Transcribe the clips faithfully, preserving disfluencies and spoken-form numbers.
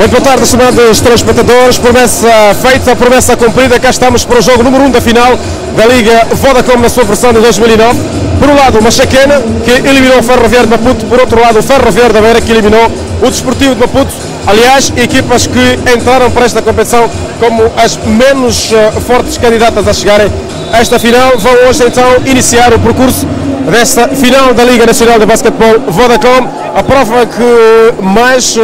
Muito boa tarde, estimados telespectadores. Promessa feita, promessa cumprida. Cá estamos para o jogo número um da final da Liga Vodacom na sua versão de dois mil e nove. Por um lado, o Machacana, que eliminou o Ferroviário de Maputo. Por outro lado, o Ferroviário da Beira, que eliminou o Desportivo de Maputo. Aliás, equipas que entraram para esta competição como as menos uh, fortes candidatas a chegarem a esta final. Vão hoje então iniciar o percurso desta final da Liga Nacional de Basquetebol Vodacom. A prova que mais uh,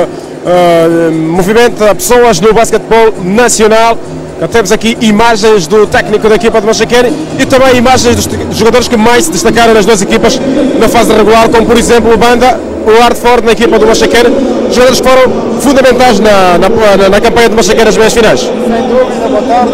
uh, movimenta pessoas no basquetebol nacional. Já temos aqui imagens do técnico da equipa de Machacane e também imagens dos jogadores que mais se destacaram nas duas equipas na fase regular, como por exemplo o Banda, o Hardford na equipa do Machacane, jogadores que foram fundamentais na, na, na, na campanha de Machacane nas meias finais. Sem dúvida, boa tarde,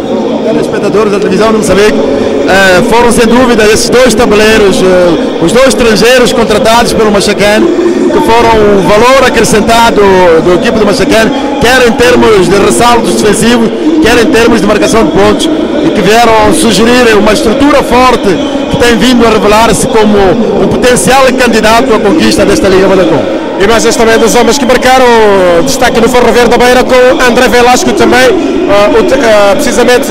os telespectadores da televisão de Moçambique. Uh, foram sem dúvida esses dois tabuleiros, uh, os dois estrangeiros contratados pelo Machacane, que foram o valor acrescentado do equipe do Machacane, quer em termos de ressaltos defensivos, quer em termos de marcação de pontos, e que vieram sugerir uma estrutura forte que tem vindo a revelar-se como um potencial candidato à conquista desta Liga Vodacom. Imagens também dos homens que marcaram destaque no Ferroviário da Beira, com André Velasco também, uh, o, uh, precisamente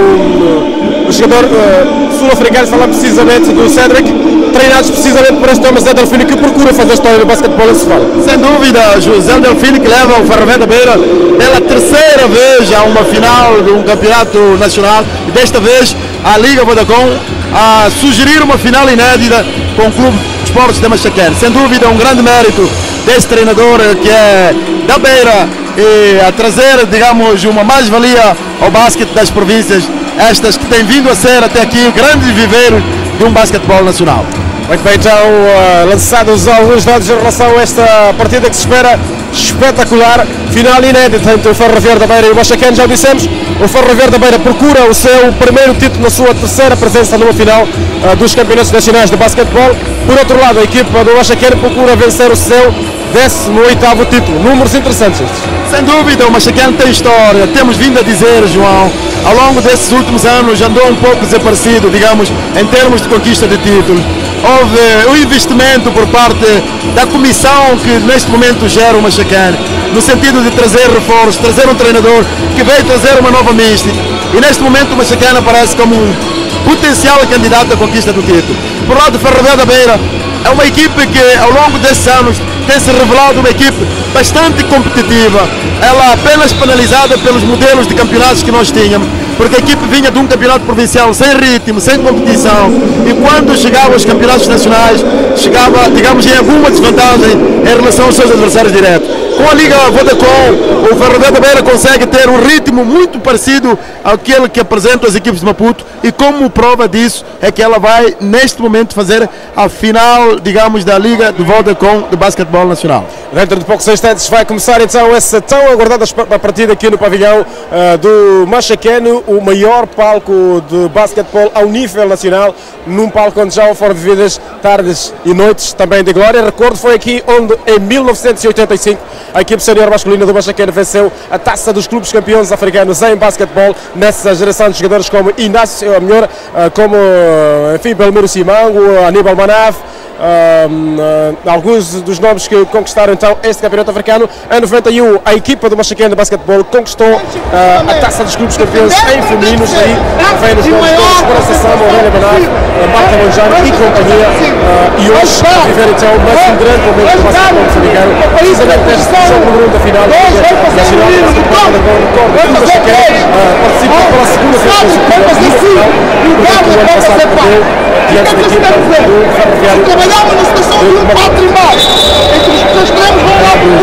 o, o jogador uh, sul-africano, falando precisamente do Cedric, treinados precisamente por este homem, Zé Delfino, que procura fazer história no basquetebol em Sofala. Sem dúvida, José Delfino, que leva o Ferroviário da Beira pela terceira vez a uma final de um campeonato nacional, e desta vez a Liga Vodacom a sugerir uma final inédita com o Clube de Esportes da Machacane. Sem dúvida, um grande mérito desse treinador que é da Beira, e a trazer, digamos, uma mais-valia ao basquete das províncias, estas que têm vindo a ser até aqui grandes viveiros de um basquetebol nacional. Muito bem, então uh, lançados alguns dados em relação a esta partida que se espera espetacular, final inédito entre o Ferroviário da Beira e o Machacane. Já o dissemos, o Ferroviário da Beira procura o seu primeiro título na sua terceira presença numa final uh, dos campeonatos nacionais de basquetebol. Por outro lado, a equipa do Machacane procura vencer o seu décimo oitavo título. Números interessantes estes. Sem dúvida, o Machacane tem história. Temos vindo a dizer, João, ao longo desses últimos anos andou um pouco desaparecido, digamos, em termos de conquista de títulos. Houve um investimento por parte da comissão que neste momento gera o Machacane, no sentido de trazer reforços, trazer um treinador que veio trazer uma nova mística. E neste momento o Machacane aparece como um potencial candidato à conquista do título. Por lado do Ferroviário da Beira, é uma equipe que ao longo desses anos tem se revelado uma equipe bastante competitiva. Ela apenas penalizada pelos modelos de campeonatos que nós tínhamos, porque a equipe vinha de um campeonato provincial sem ritmo, sem competição, e quando chegava aos campeonatos nacionais, chegava, digamos, em alguma desvantagem em relação aos seus adversários diretos. Com a Liga Vodacom, o Ferroviário da Beira consegue ter um ritmo muito parecido àquele que apresenta as equipes de Maputo, e como prova disso é que ela vai, neste momento, fazer a final, digamos, da Liga de Vodacom de Basquetebol Nacional. Dentro de poucos instantes vai começar então essa tão aguardada partida aqui no pavilhão uh, do Machacane, o maior palco de basquetebol ao nível nacional, num palco onde já foram vividas tardes e noites também de glória. Recordo, foi aqui onde em mil novecentos e oitenta e cinco a equipe senior masculina do Machacane venceu a taça dos clubes campeões africanos em basquetebol, nessa geração de jogadores como Inácio, melhor, uh, como enfim, Belmiro Simango, Aníbal Manaf, Uh, uh, alguns dos nomes que conquistaram então este campeonato africano. Em noventa e um, a equipa do Machacane de basquetebol conquistou uh, a taça dos clubes campeões em femininos. Daí vem nos nomes de Esperança Samba, Aurélia Benaf, Marta Monjano e companhia. Uh, e hoje a viver então mais um grande momento do basquetebol moçambicano, precisamente neste jogo número um da final da Liga Nacional de Basquetebol. Recordo que o Machacane uh, participou pela segunda vez consecutiva no final, porque o ano passado perdeu diante da equipa do Ferroviário. Trabalhamos na situação de um quatro e mais, em que os extremos vão lá por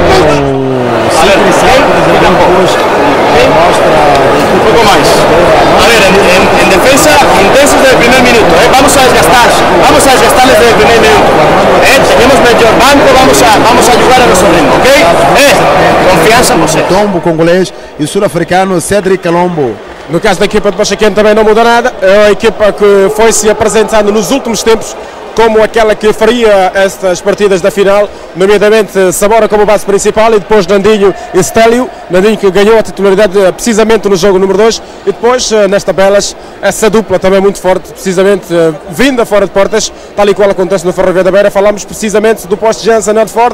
un poco más. A ver, en, en, en defensa, intensos desde el primer minuto. ¿eh? Vamos a desgastar, vamos a desgastarles desde el primer minuto. ¿eh? Tenemos mejor banco, vamos a, vamos a jugar a nuestro ritmo, ¿ok? ¿eh? Confiança, você. Tombo congolês e o sul-africano Cedric Kalombo. No caso da equipa de Machacane também não muda nada. É a equipa que foi se apresentando nos últimos tempos como aquela que faria estas partidas da final, nomeadamente Sabora como base principal e depois Nandinho e Stélio. Nandinho que ganhou a titularidade precisamente no jogo número dois, e depois nas tabelas essa dupla também muito forte, precisamente vinda fora de portas, tal e qual acontece no Ferroviário da Beira. Falamos precisamente do poste Jansen Edford, que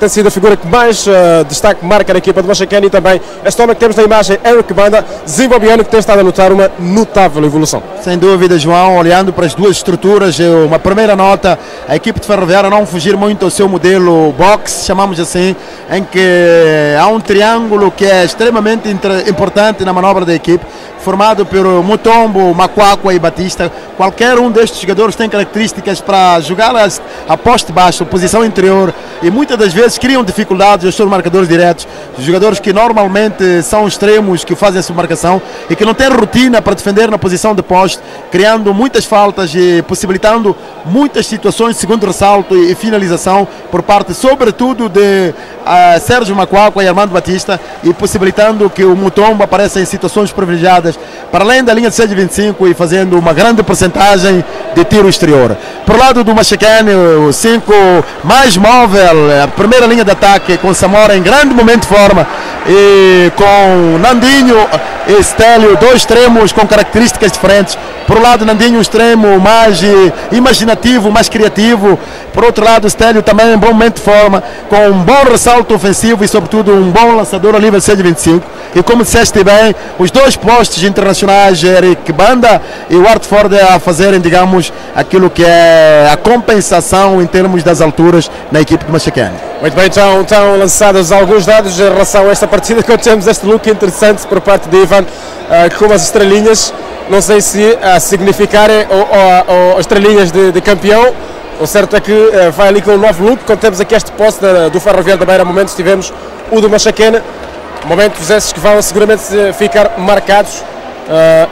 tem sido a figura que mais uh, destaque marca na equipa do Machacane, e também este homem que temos na imagem, Eric Banda, zimbabuiano, que tem estado a notar uma notável evolução. Sem dúvida, João, olhando para as duas estruturas, uma primeira nota, a equipe de Ferroviária não fugir muito ao seu modelo box, chamamos assim, em que há um triângulo que é extremamente importante na manobra da equipe, formado por Mutombo, Macuacua e Batista. Qualquer um destes jogadores tem características para jogar a poste baixo, posição interior, e muitas das vezes criam dificuldades aos seus marcadores diretos, jogadores que normalmente são extremos, que fazem a submarcação e que não têm rotina para defender na posição de poste, criando muitas faltas e possibilitando muitas situações de segundo ressalto e finalização por parte, sobretudo, de uh, Sérgio Macuacua e Armando Batista, e possibilitando que o Mutombo apareça em situações privilegiadas para além da linha de seis vinte e cinco e fazendo uma grande porcentagem de tiro exterior. Por lado do Machacane, o cinco mais móvel, a primeira linha de ataque com Samora em grande momento de forma, e com Nandinho e Stélio, dois extremos com características diferentes. Por um lado, Nandinho, um extremo mais imaginativo, mais criativo. Por outro lado, Stélio também em bom momento de forma, com um bom ressalto ofensivo e, sobretudo, um bom lançador a nível seis vinte e cinco. E como disseste bem, os dois postes internacionais, Eric Banda e o Art Ford, a fazerem, digamos, aquilo que é a compensação em termos das alturas na equipe de Machacane. Muito bem, então estão lançados alguns dados em relação a esta partida, quando temos este look interessante por parte de Ivan, uh, com as estrelinhas, não sei se a significarem ou, ou, ou estrelinhas de, de campeão. O certo é que uh, vai ali com um novo look, quando temos aqui este poste da, do Ferroviário da Beira, momentos tivemos o do Machacane, momentos esses que vão seguramente ficar marcados uh,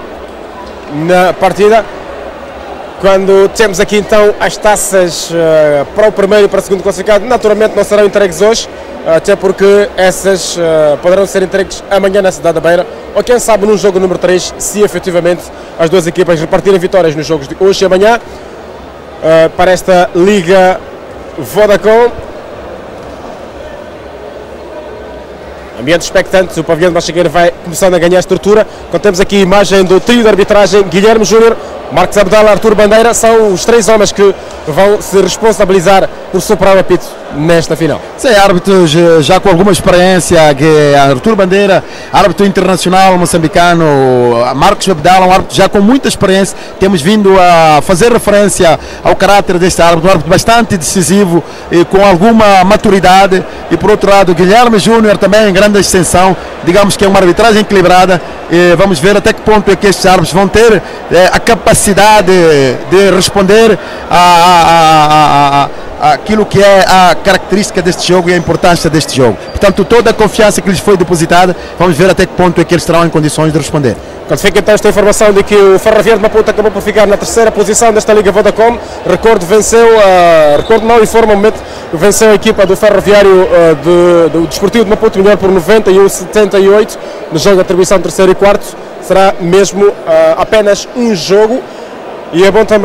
na partida. Quando temos aqui então as taças uh, para o primeiro e para o segundo classificado, naturalmente não serão entregues hoje, uh, até porque essas uh, poderão ser entregues amanhã na cidade da Beira, ou quem sabe num jogo número três, se efetivamente as duas equipas repartirem vitórias nos jogos de hoje e amanhã, uh, para esta Liga Vodacom. Ambiente expectante, o pavilhão de Machacane vai começando a ganhar estrutura. Quando temos aqui a imagem do trio de arbitragem, Guilherme Júnior, Marcos Abdala, Artur Bandeira, são os três homens que vão se responsabilizar por superar o apito nesta final. Sim, árbitros já com alguma experiência, que é Artur Bandeira, árbitro internacional moçambicano, Marcos Abdala, um árbitro já com muita experiência. Temos vindo a fazer referência ao caráter deste árbitro, um árbitro bastante decisivo e com alguma maturidade. E por outro lado, Guilherme Júnior também em grande extensão, digamos que é uma arbitragem equilibrada. E vamos ver até que ponto é que estes árbitros vão ter é, a capacidade de responder a, a, a, a, a aquilo que é a característica deste jogo e a importância deste jogo. Portanto, toda a confiança que lhes foi depositada, vamos ver até que ponto é que eles estarão em condições de responder. Quando fica então esta informação de que o Ferroviário de Maputo acabou por ficar na terceira posição desta Liga Vodacom, recordo, venceu, uh, recordo não informa, momento, venceu a equipa do Ferroviário uh, de, do Desportivo de Maputo, melhor por noventa e um a setenta e oito, no jogo de atribuição terceiro e quarto, será mesmo uh, apenas um jogo. E é bom também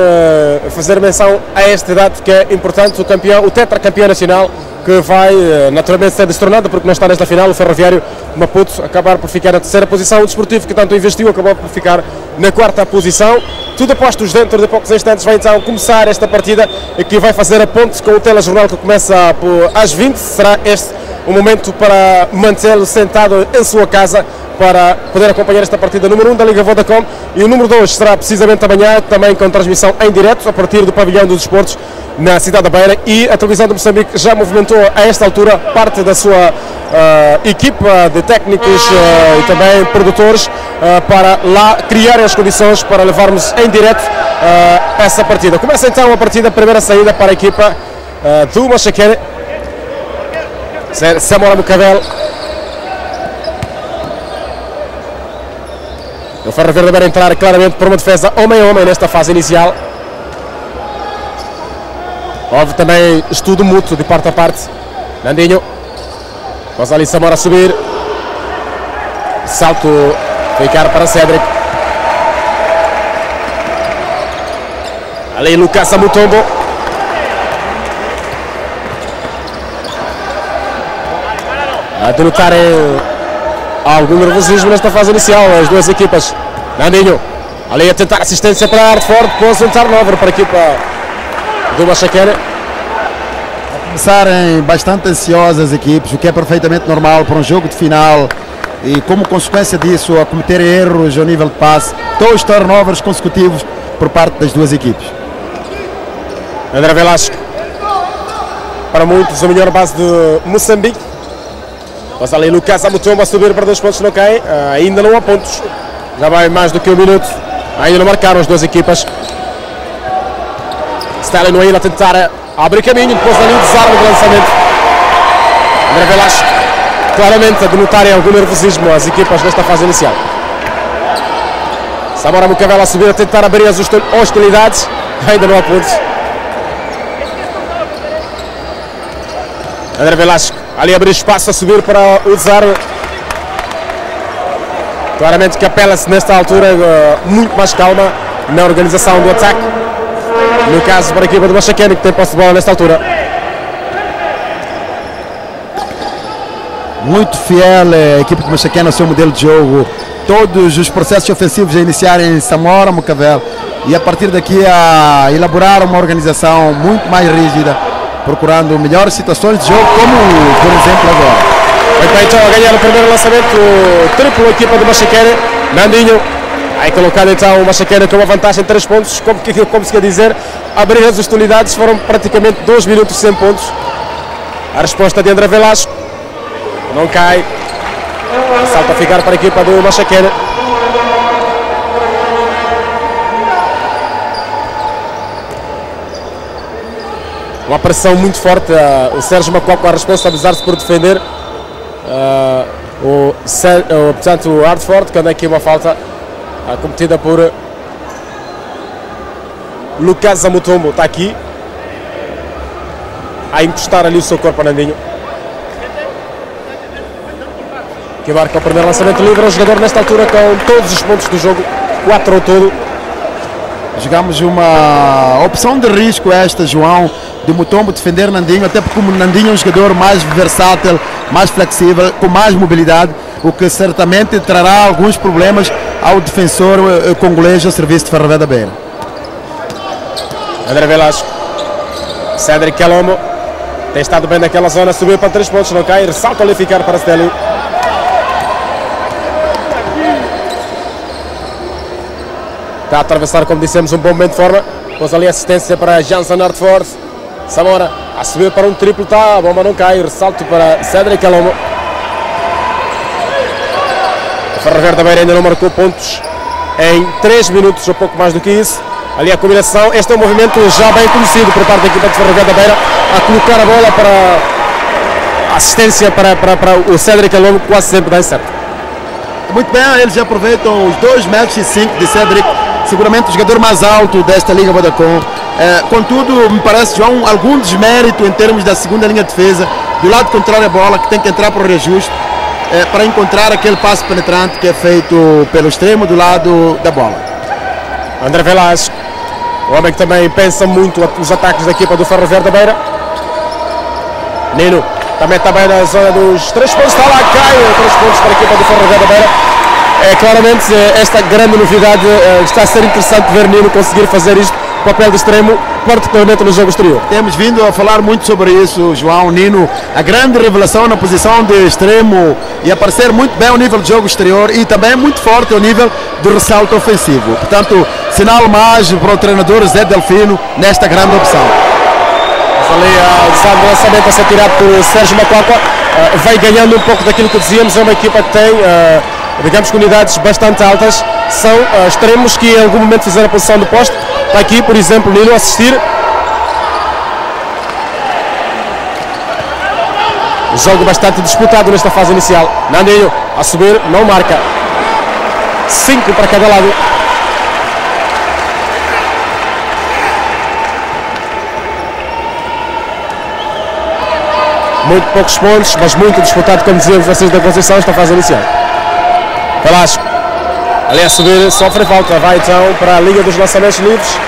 uh, fazer menção a este dado que é importante, o campeão, o tetracampeão nacional, que vai uh, naturalmente ser destronado porque não está nesta final, o Ferroviário de Maputo acabar por ficar na terceira posição, o Desportivo que tanto investiu acabou por ficar na quarta posição. Tudo a postos dentro de poucos instantes vai então começar esta partida que vai fazer a ponte com o telejornal que começa por, às vinte, será este o momento para mantê-lo sentado em sua casa para poder acompanhar esta partida número um da Liga Vodacom, e o número dois será precisamente amanhã, também com transmissão em direto a partir do pavilhão dos desportos na cidade da Beira, e a televisão de Moçambique já movimentou a esta altura parte da sua uh, equipa de técnicos uh, e também produtores uh, para lá criarem as condições para levarmos em direto uh, essa partida. Começa então a partida, primeira saída para a equipa uh, do Machacane, Samora Mucabel. O Ferroviário da Beira entrar claramente por uma defesa homem a homem nesta fase inicial. Houve também estudo mútuo de parte a parte. Nandinho, Gonzalo Samora a subir. Salto ficar para Cédric. Ali Lucas Mutombo. A denotarem algum nervosismo nesta fase inicial, as duas equipas. Nandinho, ali a tentar assistência para Art Ford, pôs um turnover para a equipa do Machacane. começarem bastante ansiosas as equipes, o que é perfeitamente normal para um jogo de final, e como consequência disso a cometer erros ao nível de passe, dois turnovers consecutivos por parte das duas equipes. André Velasco, para muitos a melhor base de Moçambique, mas ali Lucas Amutombo a subir para dois pontos, não cai, uh, ainda não há pontos, já vai mais do que um minuto, ainda não marcaram as duas equipas. Stalin no ainda a tentar abrir caminho, depois ali desarma de lançamento. André Velasco, claramente a denotar algum nervosismo as equipas nesta fase inicial. Samora Mucavela a subir a tentar abrir as hostilidades, ainda não há pontos. André Velasco, ali abrir espaço a subir para o desarme. Claramente Capela-se nesta altura uh, muito mais calma na organização do ataque. No caso para a equipa do Machacane, que tem posse de bola nesta altura. Muito fiel a equipa do Machacane ao seu modelo de jogo. Todos os processos ofensivos a iniciarem em Samora Mucavela e a partir daqui a elaborar uma organização muito mais rígida, procurando melhores situações de jogo, como por exemplo agora. Muito bem, então a ganhar o primeiro lançamento, triplo a equipa do Machacane. Nandinho, aí colocado então o Machacane com uma vantagem de três pontos, como, como se quer dizer, abrir as hostilidades, foram praticamente dois minutos sem pontos. A resposta de André Velasco, não cai, salta a ficar para a equipa do Machacane. Uma pressão muito forte, uh, o Sérgio Macuaco a responsabilizar-se por defender. Uh, o, o, portanto, o Hartford, quando é aqui uma falta uh, cometida por uh, Lucas Amutombo, está aqui a encostar ali o seu corpo a Nandinho, que marca o primeiro lançamento livre. O jogador nesta altura com todos os pontos do jogo, quatro ao todo. Jogamos uma opção de risco esta, João, de Mutombo defender Nandinho, até porque o Nandinho é um jogador mais versátil, mais flexível, com mais mobilidade, o que certamente trará alguns problemas ao defensor congolês ao serviço de Ferroviária da Beira. André Velasco, Cédric Calombo, tem estado bem naquela zona, subiu para três pontos, não cai, ressalta ali ficar para Stelio. Está a atravessar, como dissemos, um bom momento de forma. Pôs ali assistência para Jansen Hartford. Samora a subir para um triplo, tá, a bomba não cai, ressalto para Cédric Calombo. O Ferroviária da Beira ainda não marcou pontos em três minutos, ou pouco mais do que isso. Ali a combinação, este é um movimento já bem conhecido por parte da equipa de Ferroviária da Beira, a colocar a bola para assistência para, para, para o Cédric Calombo, quase sempre dá certo. Muito bem, eles aproveitam os dois metros e cinco de Cédric, seguramente o jogador mais alto desta Liga Vodacom. É, contudo, me parece, João, algum desmérito em termos da segunda linha de defesa, do lado contrário a bola, que tem que entrar para o reajuste, é, para encontrar aquele passe penetrante que é feito pelo extremo do lado da bola. André Velasco, o homem que também pensa muito os ataques da equipa do Ferroviária da Beira. Nino, também está bem na zona dos três pontos, está lá, cai, três pontos para a equipa do Ferroviária da Beira. É, claramente, esta grande novidade, está a ser interessante ver Nino conseguir fazer isto, papel de extremo, particularmente no jogo exterior. Temos vindo a falar muito sobre isso, João. Nino, a grande revelação na posição de extremo e aparecer muito bem ao nível de jogo exterior e também muito forte ao nível do ressalto ofensivo. Portanto, sinal mais para o treinador Zé Delfino nesta grande opção. Ali o lançamento a ser tirado por Sérgio Macuaco, uh, vai ganhando um pouco daquilo que dizíamos, é uma equipa que tem, uh, digamos que unidades bastante altas, são uh, extremos que em algum momento fizeram a posição do poste. Está aqui, por exemplo, Nino a assistir. Jogo bastante disputado nesta fase inicial. Nandinho a subir, não marca. Cinco para cada lado. Muito poucos pontos, mas muito disputado, como dizíamos, vocês da Conceição, esta fase inicial. Velasco, ali a subir, sofre falta, vai então para a Liga dos Lançamentos Livres.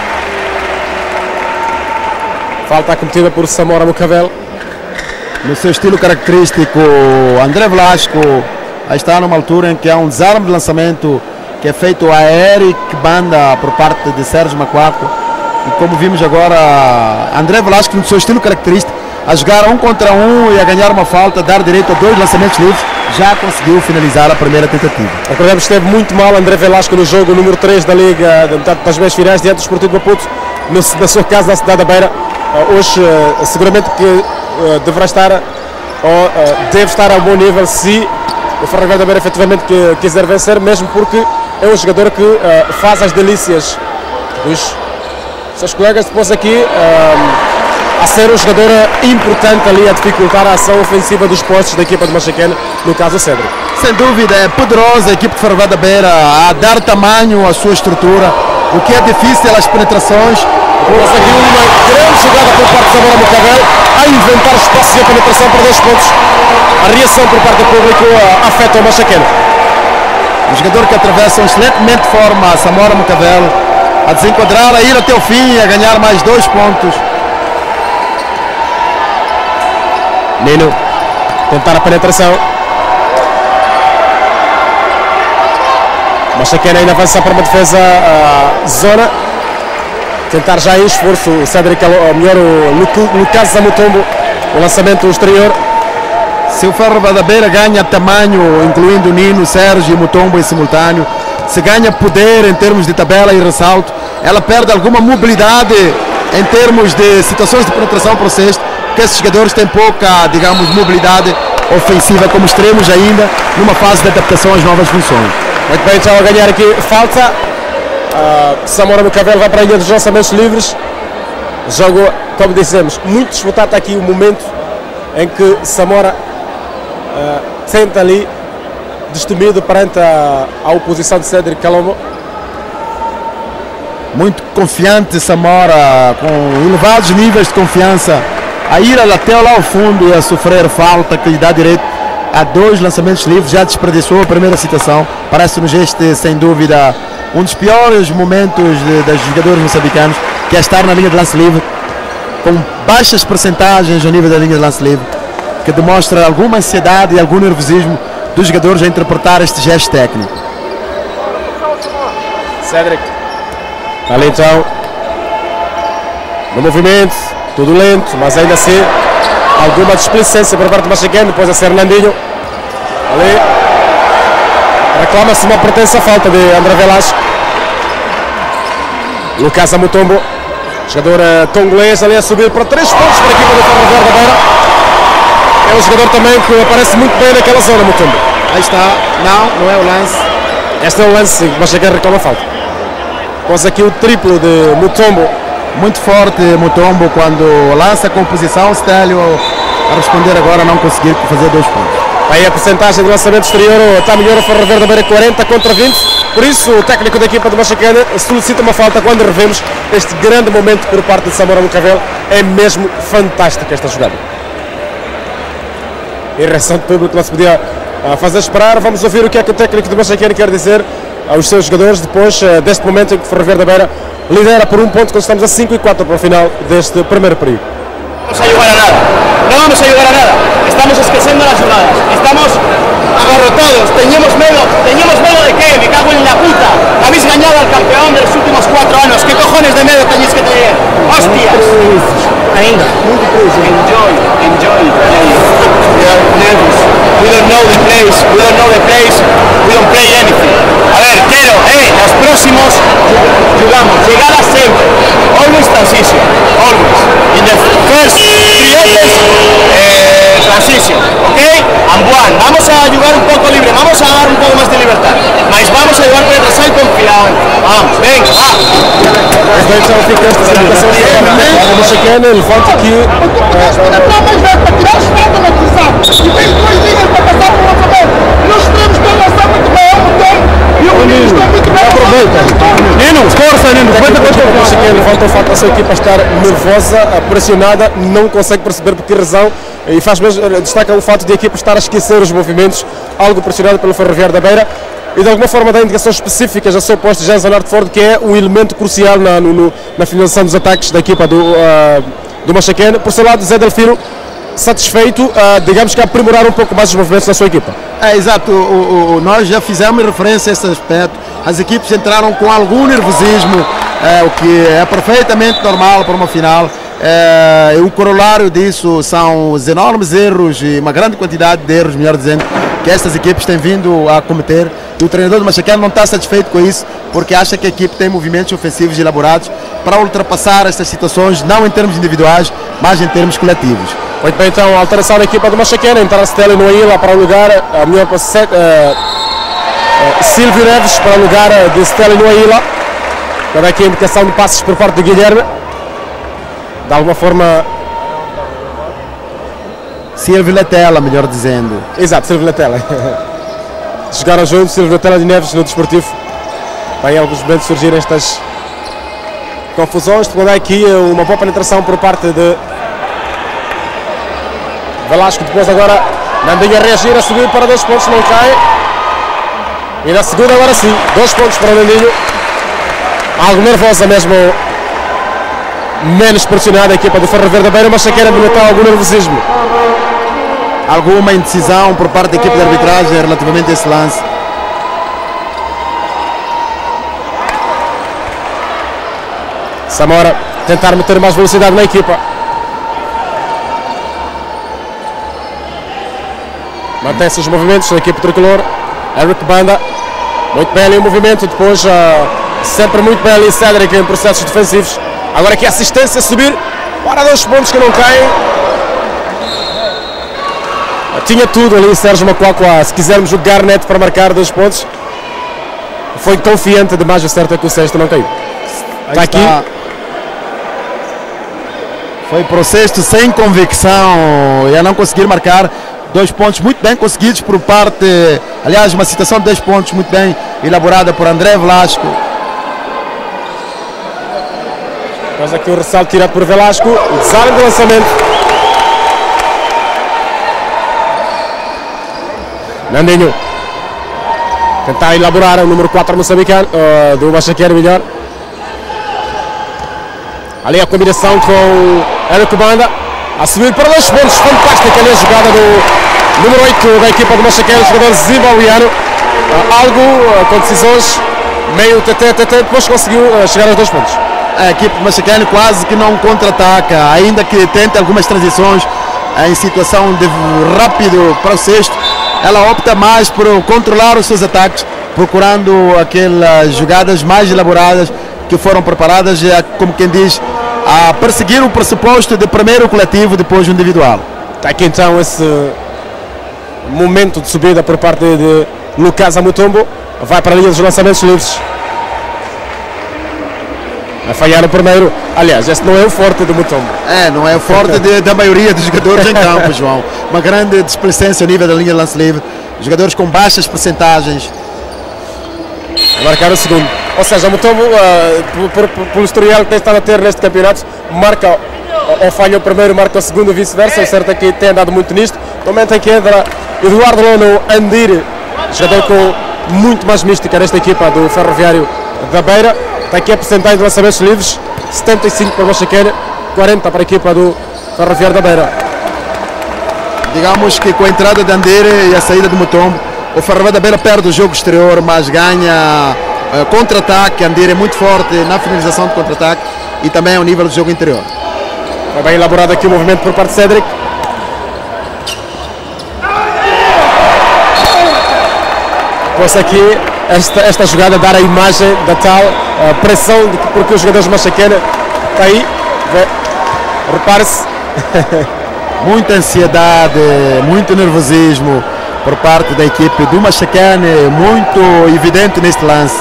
Falta cometida por Samora Mucavela. No seu estilo característico, André Velasco está numa altura em que há um desarme de lançamento que é feito a Eric Banda por parte de Sérgio Macuaco. E como vimos agora, André Velasco, no seu estilo característico, a jogar um contra um e a ganhar uma falta, dar direito a dois lançamentos livres, já conseguiu finalizar a primeira tentativa. Recordemos que esteve muito mal André Velasco no jogo número três da Liga das meias finais diante do Esportivo de Maputo, no, na sua casa na cidade da Beira. Uh, hoje uh, seguramente que uh, deverá estar ou uh, deve estar a um bom nível se o Ferroviário da Beira efetivamente que, quiser vencer, mesmo porque é um jogador que uh, faz as delícias dos seus colegas, depois aqui uh, a ser um jogador importante ali a dificultar a ação ofensiva dos postos da equipa de Machaquene, no caso o Cédric. Sem dúvida, é poderosa a equipe de Ferroviário da Beira a dar tamanho à sua estrutura, o que é difícil as penetrações. Depois aqui uma grande jogada por parte de Samora Mucavel a inventar espaços de penetração para dois pontos. A reação por parte do público uh, afeta o Machaquene. O jogador que atravessa excelentemente de forma a Samora Mucavel a desenquadrar, a ir até o fim e a ganhar mais dois pontos. Nino tentar a penetração. Machaquene ainda avança para uma defesa uh, zona. Tentar já em esforço o Cédric, ou melhor o Lucas Zamutombo, o lançamento exterior. Se o Ferroviário da Beira ganha tamanho, incluindo Nino, Sérgio e Mutombo em simultâneo, se ganha poder em termos de tabela e ressalto, ela perde alguma mobilidade em termos de situações de penetração para o cesto, porque esses jogadores têm pouca, digamos, mobilidade ofensiva como extremos ainda, numa fase de adaptação às novas funções. Muito bem, então a ganhar aqui falta. Uh, Samora Mucavel vai para a linha dos lançamentos livres. Jogo, como dissemos, muito disputado. Está aqui o momento em que Samora uh, tenta ali, destemido perante a, a oposição de Cédric Calombo. Muito confiante Samora, com elevados níveis de confiança, a ir até lá ao fundo e a sofrer falta que lhe dá direito a dois lançamentos livres. Já desperdiçou a primeira citação. Parece-nos este, sem dúvida, um dos piores momentos de, dos jogadores moçambicanos, que é estar na linha de lance livre, com baixas percentagens ao nível da linha de lance livre, que demonstra alguma ansiedade e algum nervosismo dos jogadores a interpretar este gesto técnico. Cédric, ali então, no movimento, tudo lento, mas ainda assim, alguma displicência por parte do Machaquene, depois a ser Nandinho, ali. Reclama-se uma pretensa falta de André Velasco. Lucas Zamutombo, jogador uh, congolês, ali a subir para três pontos para a equipa do Ferroviário da Beira. É um jogador também que aparece muito bem naquela zona, Mutombo. Aí está, não, não é o lance. Este é o lance, sim, mas chega reclama a falta. Após aqui o triplo de Mutombo. Muito forte Mutombo quando lança a composição, Stélio a responder agora, não conseguir fazer dois pontos. Aí a porcentagem de lançamento exterior está melhor a Ferroviário da Beira, quarenta contra vinte. Por isso o técnico da equipa de Machaquene solicita uma falta quando revemos este grande momento por parte de Samora Mucavel. É mesmo fantástica esta jogada. E a reação do público não se podia fazer esperar. Vamos ouvir o que é que o técnico de Machaquene quer dizer aos seus jogadores depois deste momento em que o Ferroviário da Beira lidera por um ponto quando estamos a cinco e quatro para o final deste primeiro período. Vamos a jugar a nada, no vamos a jugar a nada, estamos esqueciendo las jugadas, estamos agarrotados, teníamos medo, teníamos medo de qué, me cago en la puta, habéis ganado al campeón de los últimos cuatro años, ¿qué cojones de medo tenéis que tener? ¡Hostias! Ainda. Enjoy, enjoy the play, we are nervous, we don't know the place, we don't know the place, we don't play anything. A ver, quiero, eh, los próximos jugamos, llegadas siempre, always transition, always, in the first periods, eh, transition, ok? And one, vamos a jugar un poco libre, vamos a dar un poco más de libertad, mas vamos a jugar penetração e confiança, vamos, venga, va! Esta então fica esta celebração do Machaquene, levanta aqui. Penetrar mais velho para tirar os pés da televisão e vem duas linhas para passar para o lançamento. E os extremos estão a lançar muito bem ao motor e o menino está muito bem. Aproveita. Nino, força, Nino. O Machaquene levanta o facto da sua equipa estar nervosa, pressionada, não consegue perceber por que razão e faz mesmo, destaca o fato de a equipa estar a esquecer os movimentos, algo pressionado pelo Ferroviário da Beira. E de alguma forma dá indicações específicas a seu posto de Jean Zanardo Ford, que é o elemento crucial na, no, na finalização dos ataques da equipa do, uh, do Machaquene. Por seu lado, Zé Delfino, satisfeito, uh, digamos que a aprimorar um pouco mais os movimentos da sua equipa. É, exato, o, o, nós já fizemos referência a esse aspecto, as equipes entraram com algum nervosismo, é, o que é perfeitamente normal para uma final, É, o corolário disso são os enormes erros e uma grande quantidade de erros, melhor dizendo, que estas equipes têm vindo a cometer. E o treinador do Machacane não está satisfeito com isso, porque acha que a equipe tem movimentos ofensivos elaborados para ultrapassar estas situações, não em termos individuais, mas em termos coletivos. Muito bem, então, a alteração da equipa do Machacane, entrar Steli no Ilha para o lugar, a melhor para uh, uh, Silvio Neves para o lugar de Steli no Ilha. Agora aqui a indicação de passos por parte de Guilherme. De alguma forma... Silvio Letela, melhor dizendo. Exato, Silvio Letela. Jogaram juntos, Silvio Letela de Neves no Desportivo. Vai em alguns momentos surgir estas confusões. Quando há aqui uma boa penetração por parte de Velasco. Depois agora Nandinho a reagir, a subir para dois pontos, não cai. E na segunda agora sim, dois pontos para o Nandinho. Algo nervosa mesmo. Menos pressionada a equipa do Ferro Verde da Beira, mas quer denotar algum nervosismo. Alguma indecisão por parte da equipe de arbitragem relativamente a esse lance. Samora tentar meter mais velocidade na equipa. Mantém-se os movimentos da equipe tricolor. Eric Banda, muito bem ali o movimento, depois uh, sempre muito bem ali Cédric em processos defensivos. Agora aqui a assistência a subir para dois pontos que não caem. Tinha tudo ali Sérgio Macuacua, se quisermos o Garnet para marcar dois pontos. Foi confiante demais, o certo é que o sexto não caiu. Está aqui. Está. Foi processo sem convicção e a não conseguir marcar dois pontos muito bem conseguidos por parte, aliás, uma situação de dois pontos muito bem elaborada por André Velasco. Mas aqui o ressalto tirado por Velasco, o desarme do lançamento. Nandinho tentar elaborar o número quatro moçambicano, uh, do Machaqueiro melhor. Ali a combinação com Eric Banda a subir para dois pontos, fantástica ali a jogada do número oito da equipa do Machaqueiro, jogador zimbabwiano. Uh, algo uh, com decisões meio tete tete, depois conseguiu uh, chegar aos dois pontos. A equipe do Machacane quase que não contra-ataca, ainda que tente algumas transições em situação de rápido para o sexto, ela opta mais por controlar os seus ataques, procurando aquelas jogadas mais elaboradas que foram preparadas, como quem diz, a perseguir o pressuposto de primeiro o coletivo, depois o individual. Está aqui então esse momento de subida por parte de Lucas Amutombo, vai para a linha dos lançamentos livres. A falhar o primeiro, aliás, esse não é o forte do Mutombo. É, não é o forte de, da maioria dos jogadores em campo, João. Uma grande displicência ao nível da linha de lance livre. Jogadores com baixas percentagens. A marcar o segundo. Ou seja, o Mutombo, uh, pelo historial que tem estado a ter neste campeonato, marca ou falha o primeiro, marca o segundo e vice-versa. O certo é que tem andado muito nisto. No momento em que entra Eduardo Lono Andir, jogador com muito mais mística nesta equipa do Ferroviário da Beira. Está aqui a porcentagem de lançamentos livres, setenta e cinco para o Machaqueira, quarenta para a equipa do Ferroviário da Beira. Digamos que com a entrada de Andere e a saída do Mutombo, o Ferroviário da Beira perde o jogo exterior, mas ganha uh, contra-ataque. Andere é muito forte na finalização de contra-ataque e também ao nível do jogo interior. Está bem elaborado aqui o movimento por parte de Cédric. Depois aqui esta, esta jogada dar a imagem da tal uh, pressão de que, porque os jogadores de Machaquena está aí, repare-se. Muita ansiedade, muito nervosismo por parte da equipe do Machacane, muito evidente neste lance.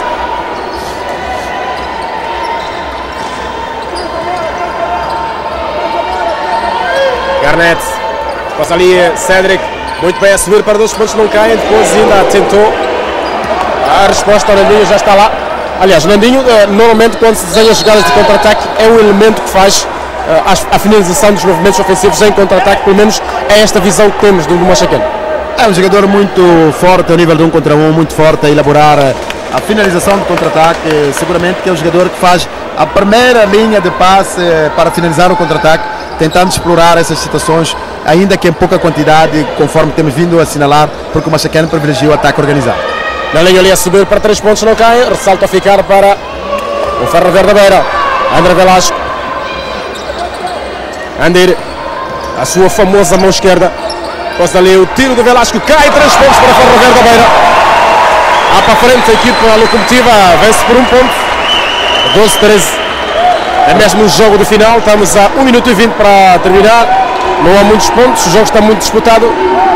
Garnet, passa ali Cédric, muito bem a subir para dois pontos, não caem, depois ainda tentou. A resposta ao Nandinho já está lá. Aliás, o Nandinho, normalmente, quando se desenha jogadas de contra-ataque, é o elemento que faz a finalização dos movimentos ofensivos em contra-ataque. Pelo menos é esta visão que temos do Machacane. É um jogador muito forte ao nível de um contra um, muito forte a elaborar a finalização de contra-ataque. Seguramente que é o jogador que faz a primeira linha de passe para finalizar o contra-ataque, tentando explorar essas situações, ainda que em pouca quantidade, conforme temos vindo a assinalar, porque o Machacane privilegia o ataque organizado. Na linha ali a subir para três pontos, não cai, ressalto a ficar para o Ferro Verde da Beira. André Velasco Andir, a sua famosa mão esquerda. Posta ali o tiro de Velasco, cai, três pontos para Ferroviário da Beira. Há para frente a equipa locomotiva, vence por um ponto. doze a treze. É mesmo um jogo de final, estamos a um minuto e vinte para terminar. Não há muitos pontos, o jogo está muito disputado.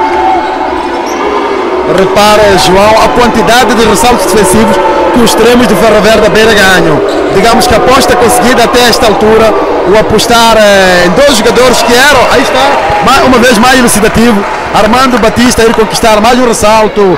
Repara, João, a quantidade de ressaltos defensivos que os extremos do Ferroviário da Beira ganham. Digamos que a aposta conseguida até esta altura, o apostar eh, em dois jogadores que eram, aí está, mais, uma vez mais elucidativo, Armando Batista a ir conquistar mais um ressalto.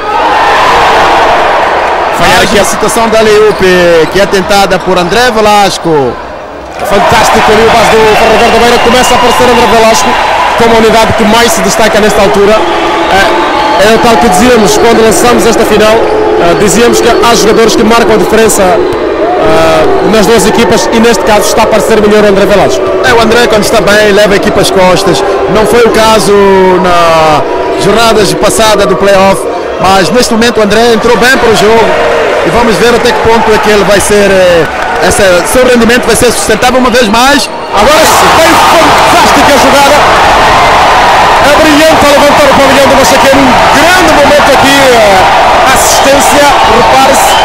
Falhar aqui a situação da Leupe, que é tentada por André Velasco. Fantástico ali o base do Ferroviário da Beira, começa a aparecer André Velasco como a unidade que mais se destaca nesta altura. É o tal que dizíamos quando lançamos esta final, dizíamos que há jogadores que marcam a diferença nas duas equipas e neste caso está a aparecer melhor o André Velasco. É, o André quando está bem leva a equipa às costas, não foi o caso na jornadas passada do playoff, mas neste momento o André entrou bem para o jogo e vamos ver até que ponto é que ele vai ser, essa, seu rendimento vai ser sustentável uma vez mais. Agora foi fantástica a jogada, é brilhante a levantar o pavilhão do Machaqueno, um grande momento aqui, assistência, repare-se.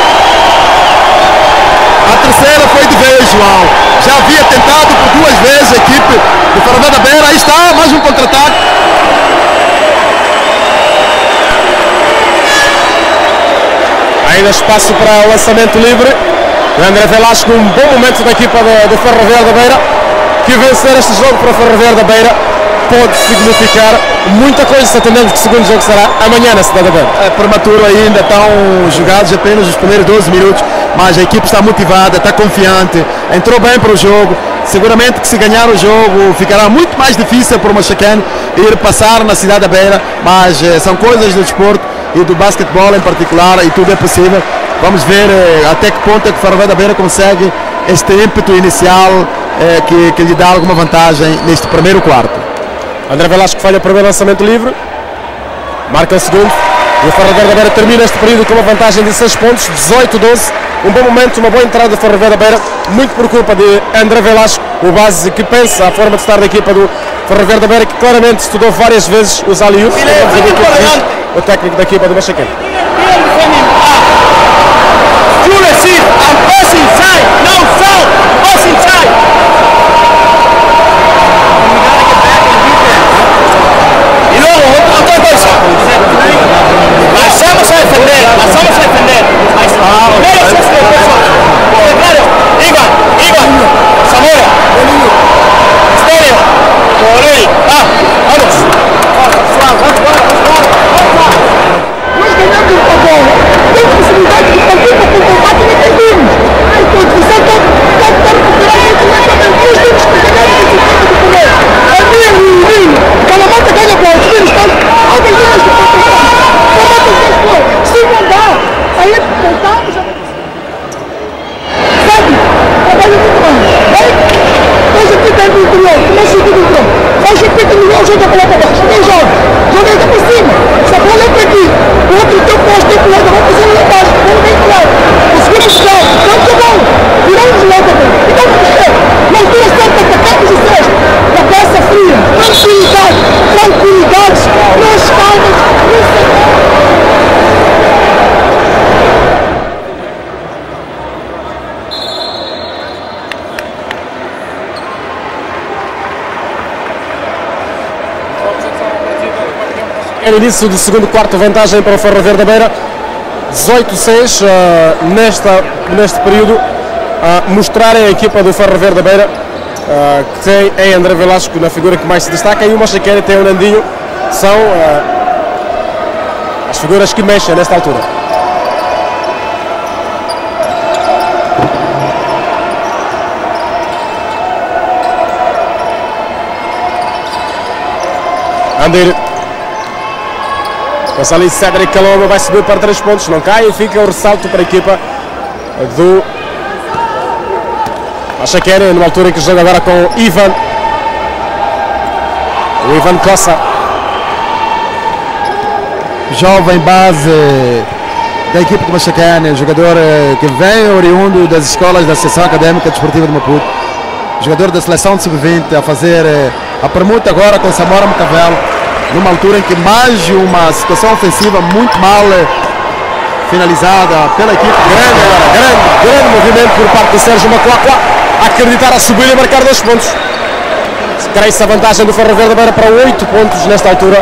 A terceira foi de vez, João. Já havia tentado por duas vezes a equipe do Ferroviário da Beira. Aí está, mais um contra-ataque. Ainda espaço para o lançamento livre. O André Velasco, um bom momento da equipa do, do Ferroviário da Beira, que vencer este jogo para o Ferroviário da Beira pode significar muita coisa, atendendo que o segundo jogo será amanhã na cidade da Beira. É prematuro ainda, estão jogados apenas os primeiros doze minutos, mas a equipe está motivada, está confiante, entrou bem para o jogo. Seguramente que se ganhar o jogo ficará muito mais difícil para o Machaqueno ir passar na cidade da Beira, mas eh, são coisas do desporto e do basquetebol em particular e tudo é possível. Vamos ver eh, até que ponto é que o Ferroviário da Beira consegue este ímpeto inicial eh, que, que lhe dá alguma vantagem neste primeiro quarto. André Velasco falha o primeiro lançamento livre, marca o segundo e o Ferroviário da Beira termina este período com uma vantagem de seis pontos, dezoito a doze. Um bom momento, uma boa entrada do Ferroviário da Beira, muito por culpa de André Velasco, o base que pensa a forma de estar da equipa do Ferroviário da Beira, que claramente estudou várias vezes os alley-oops, o técnico da equipa do Machaqueno. Pasamos a defender, pasamos a defender. Primero se hace el claro, Iván, Iván, Zamora, Estéreo, Corey, ah, vamos. Nós ganhamos o favor, tem possibilidade de partir para o combate e perdemos. Então, você está recuperando lentamente, nós temos que ganhar esse tipo de poder. É Nilo e Nilo, Calamata ganha para os filhos, estão ao ganhar este potencial. Se não dá, aí voltamos a... Sabe? Trabalha muito mais. Vai? Faz aqui dentro do interior, começa aqui do interior. Faz aqui dentro do interior, joga a bola para baixo. Não joga. Joga aqui por cima. Se a bola é para aqui, o outro teu posto tem que vai fazer lá embaixo. Vamos bem claro. Conseguimos chegar. Então tá bom. Viramos lá também. Então vamos chegar. Na altura certa, atacamos o sexto. Na peça fria. Tranquilidade. Tranquilidade. Nas calmas. Não sei. No início do segundo quarto, vantagem para o Ferroviário da Beira, dezoito a seis, uh, nesta, neste período, uh, mostrarem a equipa do Ferroviário da Beira, uh, que tem em André Velasco na figura que mais se destaca, e o Machaqueno tem o Nandinho, são uh, as figuras que mexem nesta altura. Andir. Passa ali Cédric Caloma, vai subir para três pontos, não cai e fica o ressalto para a equipa do Machaqueno, numa altura em que joga agora com o Ivan, o Ivan Cossa. Jovem base da equipe do Machaqueno, jogador que vem oriundo das escolas da Associação Académica Desportiva de Maputo, jogador da seleção de sub vinte a fazer A permuta agora com Samora Mcavelo, numa altura em que mais uma situação ofensiva muito mal finalizada pela equipe. Grande, grande, grande movimento por parte do Sérgio Macuacua, a acreditar a subir e marcar dois pontos. Cresce a vantagem do Ferroviário da Beira para oito pontos nesta altura.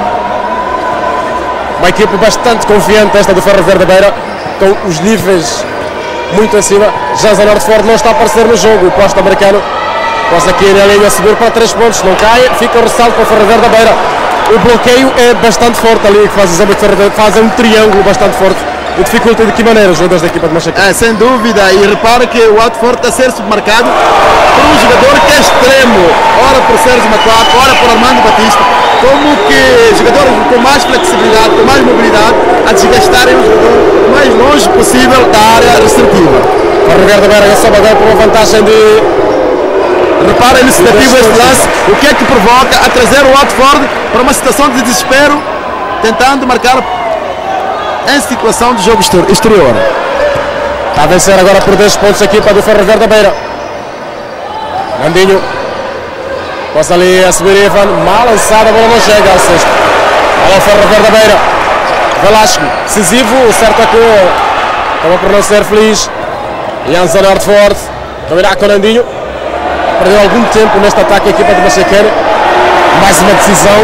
Uma equipe bastante confiante esta do Ferroviário da Beira, com os níveis muito acima. Janza Northford não está a aparecer no jogo, o posto americano. Posta aqui na linha a subir para três pontos, não cai, fica o ressalto para o Ferroviário da Beira. O bloqueio é bastante forte ali, que faz o exemplo que Ferroviário faz um triângulo bastante forte. E dificulta de que maneira os jogadores da equipa de Machacane? É, sem dúvida, e repare que o Watford está a ser submarcado por um jogador que é extremo, ora por Sérgio Macuaco, ora por Armando Batista, como que jogadores com mais flexibilidade, com mais mobilidade, a desgastarem o jogador o mais longe possível da área restritiva. O Ferroviário da Beira sobe agora por uma vantagem de... Repara a iniciativa este lance, o que é que provoca a trazer o Watford para uma situação de desespero, tentando marcar em situação de jogo exterior. Está a vencer agora por dois pontos a equipa do Ferroviário da Beira. Nandinho. Posta ali a subir Ivan. Mal lançada, a bola não chega ao sexto. Olha o Ferroviário da Beira. Velasco, decisivo. O certo é que acaba por não ser feliz. Janza Northford. Dominar com Nandinho. Perdeu algum tempo neste ataque a equipa de Machacane. Mais uma decisão.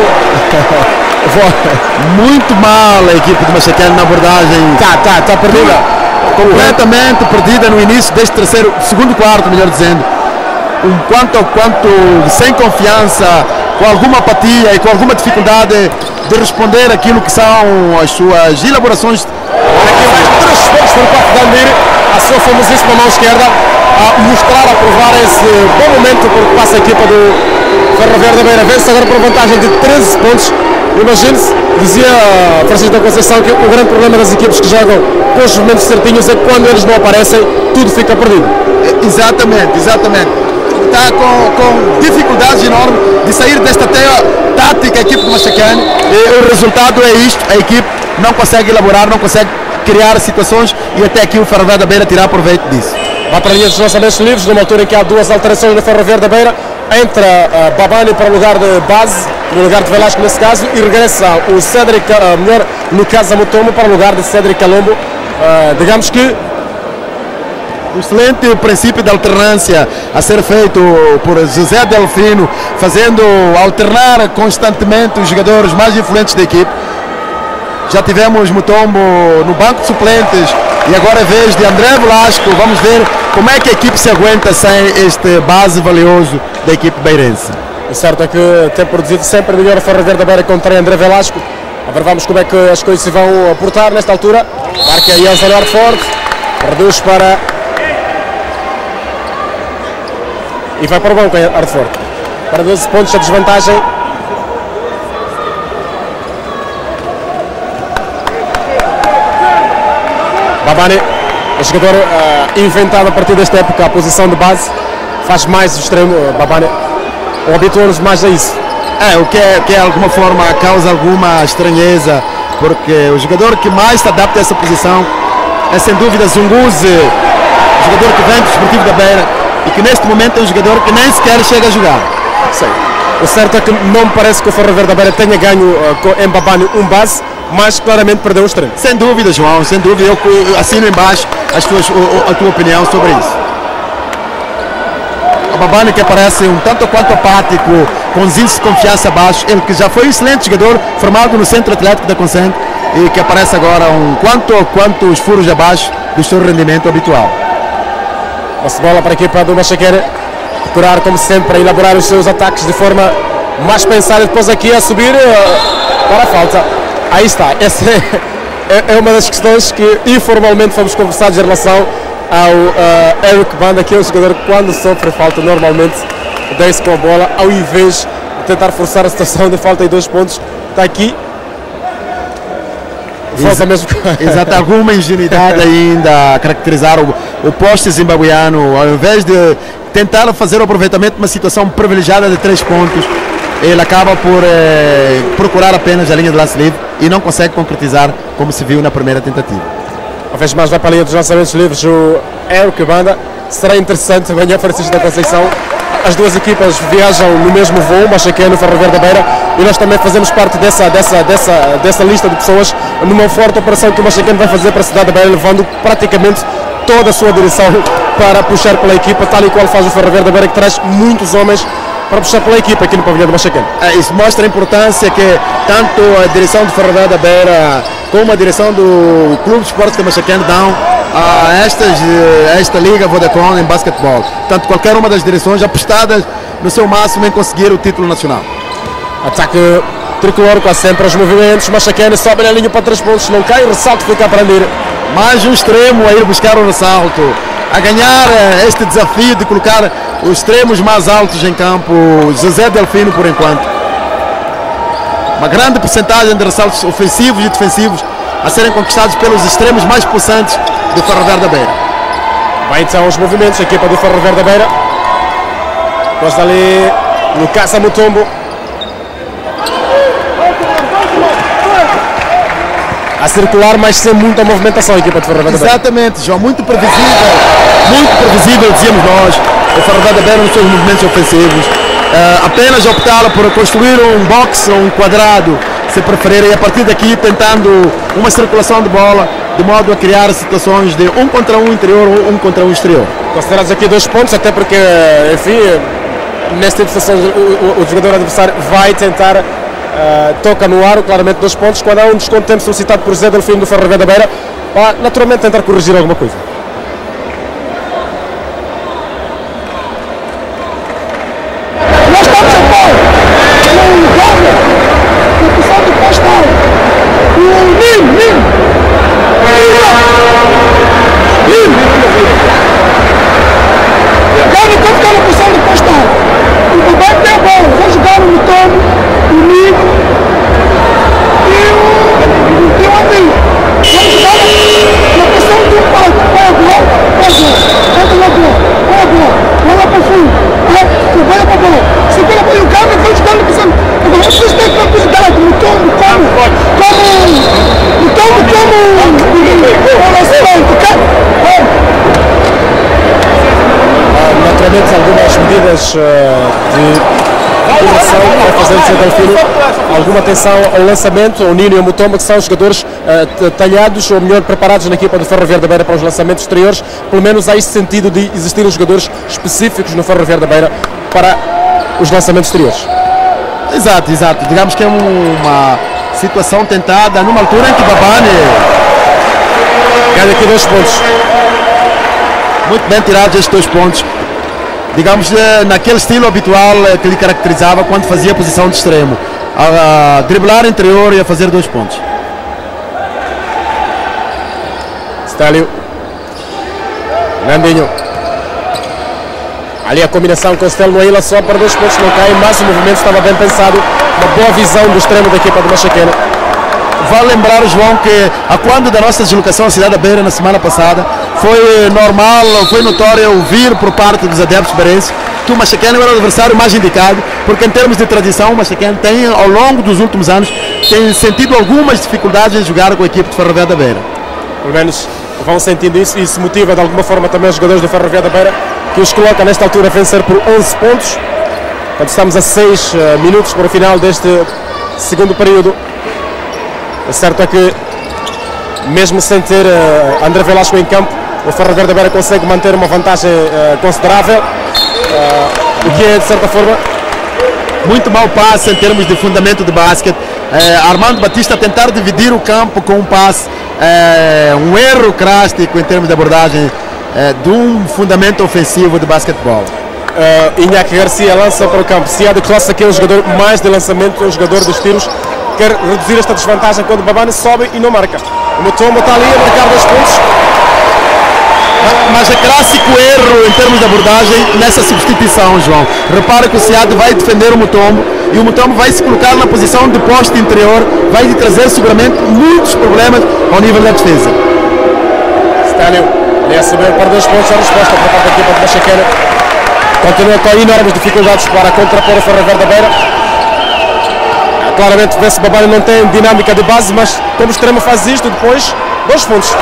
Muito mal a equipe de Machacane na abordagem. Tá, tá, está perdida. Completamente perdida no início deste terceiro, segundo quarto, melhor dizendo. Um quanto ao quanto sem confiança, com alguma apatia e com alguma dificuldade de responder aquilo que são as suas elaborações. Aqui mais três pontos por parte de Andir, a sua famosíssima mão esquerda, a mostrar, a provar esse bom momento porque passa a equipa do Ferroviário da Beira. Vence agora por vantagem de treze pontos. Imagine-se, dizia Francisco da Conceição que o grande problema das equipes que jogam com os momentos certinhos é que quando eles não aparecem, tudo fica perdido. Exatamente, exatamente. Está com, com dificuldades enormes de sair desta teia tática a equipe de Machacane. E o resultado é isto, a equipe não consegue elaborar, não consegue criar situações e até aqui o Ferroviário da Beira tirar proveito disso. Vai para a linha dos lançamentos livres, numa altura em que há duas alterações no Ferroviário da Beira. Entra uh, Babani para o lugar de base, no lugar de Velasco nesse caso, e regressa o Cédric, uh, melhor, Lucas Amutomo para o lugar de Cédric Calombo. Uh, digamos que o excelente princípio de alternância a ser feito por José Delfino, fazendo alternar constantemente os jogadores mais influentes da equipe. Já tivemos Mutombo no banco de suplentes e agora é vez de André Velasco. Vamos ver como é que a equipe se aguenta sem este base valioso da equipe beirense. O certo é que tem produzido sempre melhor o Ferroviário da Beira contra André Velasco. Agora vamos como é que as coisas se vão portar nesta altura. Marca Janza Northford, reduz para... e vai para o banco Northford. Para doze pontos a desvantagem. Babani, o jogador uh, inventado a partir desta época, a posição de base, faz mais o extremo, uh, Babani, ou habituou-nos mais a isso. É, o que, é, que de alguma forma causa alguma estranheza, porque o jogador que mais se adapta a essa posição é sem dúvida Zunguzi, o jogador que vem do Desportivo da Beira e que neste momento é um jogador que nem sequer chega a jogar. Sim. O certo é que não me parece que o Ferroviário da Beira tenha ganho uh, com Mbabane um base, mas claramente perdeu o extremo. Sem dúvida, João, sem dúvida. Eu assino embaixo as tuas, a tua opinião sobre isso. O Mbabane que aparece um tanto quanto apático, com os índices de confiança baixos, ele que já foi um excelente jogador, formado no Centro Atlético da Consente, e que aparece agora um quanto quanto os furos abaixo do seu rendimento habitual. Passe bola para a equipa do Machacane, procurar como sempre a elaborar os seus ataques de forma mais pensada, depois aqui a subir uh, para a falta. Aí está, essa é, é uma das questões que informalmente fomos conversados em relação ao uh, Eric Banda, que é um jogador que quando sofre falta normalmente desce com a bola, ao invés de tentar forçar a situação de falta em dois pontos, está aqui. Falta mesmo. Exato, alguma ingenuidade ainda a caracterizar o, o poste zimbabuiano, ao invés de tentar fazer o aproveitamento de uma situação privilegiada de três pontos, ele acaba por eh, procurar apenas a linha de lance livre e não consegue concretizar como se viu na primeira tentativa. Uma vez mais vai para a linha dos lançamentos livres o Eric Banda. Será interessante amanhã Francisco da Conceição as duas equipas viajam no mesmo voo, Machaqueno e Ferroviário da Beira, e nós também fazemos parte dessa, dessa, dessa, dessa lista de pessoas numa forte operação que o Machaqueno vai fazer para a cidade da Beira, levando praticamente toda a sua direção para puxar pela equipa, tal e qual faz o Ferroviário da Beira, que traz muitos homens para puxar pela equipa aqui no pavilhão do Machaqueno. É, isso mostra a importância que tanto a direção do Ferroviário da Beira como a direção do Clube de Esportes do Machaqueno dão a, estas, a esta Liga Vodacom em basquetebol. Portanto, qualquer uma das direções apostadas no seu máximo em conseguir o título nacional. Ataque tricolor, quase sempre os movimentos, Machaqueno sobe na linha para três pontos, não cai, o ressalto fica a prender. Mais um extremo a ir buscar o ressalto, a ganhar este desafio de colocar os extremos mais altos em campo, José Delfino por enquanto. Uma grande porcentagem de ressaltos ofensivos e defensivos a serem conquistados pelos extremos mais possantes do Ferroviário da Beira. Vai então os movimentos, a equipa do Ferroviário da Beira. Depois dali, Lucas Mutombo. A circular, mas sem muita movimentação a equipa do Ferroviário da Beira. Exatamente, João, muito previsível, muito previsível, dizíamos nós, o Ferroviário da Beira nos seus movimentos ofensivos. Uh, apenas optar por construir um box ou um quadrado, se preferirem, e a partir daqui tentando uma circulação de bola, de modo a criar situações de um contra um interior ou um contra um exterior. Considerados aqui dois pontos, até porque, enfim, nesta situação o, o, o jogador adversário vai tentar, uh, toca no aro, claramente dois pontos, quando há um desconto tempo solicitado por José Delfino do Ferroviário da Beira, vai naturalmente tentar corrigir alguma coisa. Algumas medidas de correção para fazer o José Delfino, alguma atenção ao lançamento, o Nino e o Mutombo, que são os jogadores uh, talhados, ou melhor, preparados na equipa do Ferroviário da Beira para os lançamentos exteriores. Pelo menos há esse sentido de existirem jogadores específicos no Ferroviário da Beira para os lançamentos exteriores. Exato, exato. Digamos que é uma situação tentada numa altura em que Babane ganha aqui dois pontos. Muito bem tirados estes dois pontos. Digamos, naquele estilo habitual que lhe caracterizava quando fazia a posição de extremo, a, a driblar interior e a fazer dois pontos. Stélio, Nandinho, ali a combinação com o Stélio no Ilha só para dois pontos, não cai, mas o movimento estava bem pensado, uma boa visão do extremo da equipa do Machaqueno. Vale lembrar, João, que a quando da nossa deslocação à cidade da Beira na semana passada, foi normal, foi notório ouvir por parte dos adeptos beirenses que o Machaqueno era o adversário mais indicado, porque em termos de tradição o Machaqueno tem, ao longo dos últimos anos, tem sentido algumas dificuldades em jogar com a equipe de Ferroviário da Beira. Pelo menos vão sentindo isso e isso motiva de alguma forma também os jogadores do Ferroviário da Beira, que os coloca nesta altura a vencer por onze pontos. Portanto, estamos a seis uh, minutos para o final deste segundo período. O certo é que, mesmo sem ter uh, André Velasco em campo, o Ferroviário da Beira consegue manter uma vantagem uh, considerável, uh, o que é, de certa forma, muito mau passe em termos de fundamento de basquete. Uh, Armando Batista a tentar dividir o campo com um passe, uh, um erro crástico em termos de abordagem uh, de um fundamento ofensivo de basquetebol. Uh, Iñaki Garcia lança para o campo. Siad Costa, que é o jogador mais de lançamento, é o jogador dos tiros, quer reduzir esta desvantagem quando Babane sobe e não marca. O Mutombo está ali a marcar dois pontos. Mas é clássico erro em termos de abordagem nessa substituição, João. Repara que o Siad vai defender o Mutombo e o Mutombo vai se colocar na posição de poste interior, vai lhe trazer seguramente muitos problemas ao nível da defesa. Stélio ali a subir para dois pontos, a resposta para a parte da equipa de Machaqueno. Continua com enormes dificuldades para contrapor o Ferroviário da Beira. Claramente vê-se que Babane não tem dinâmica de base, mas como extremo faz isto depois, dois pontos.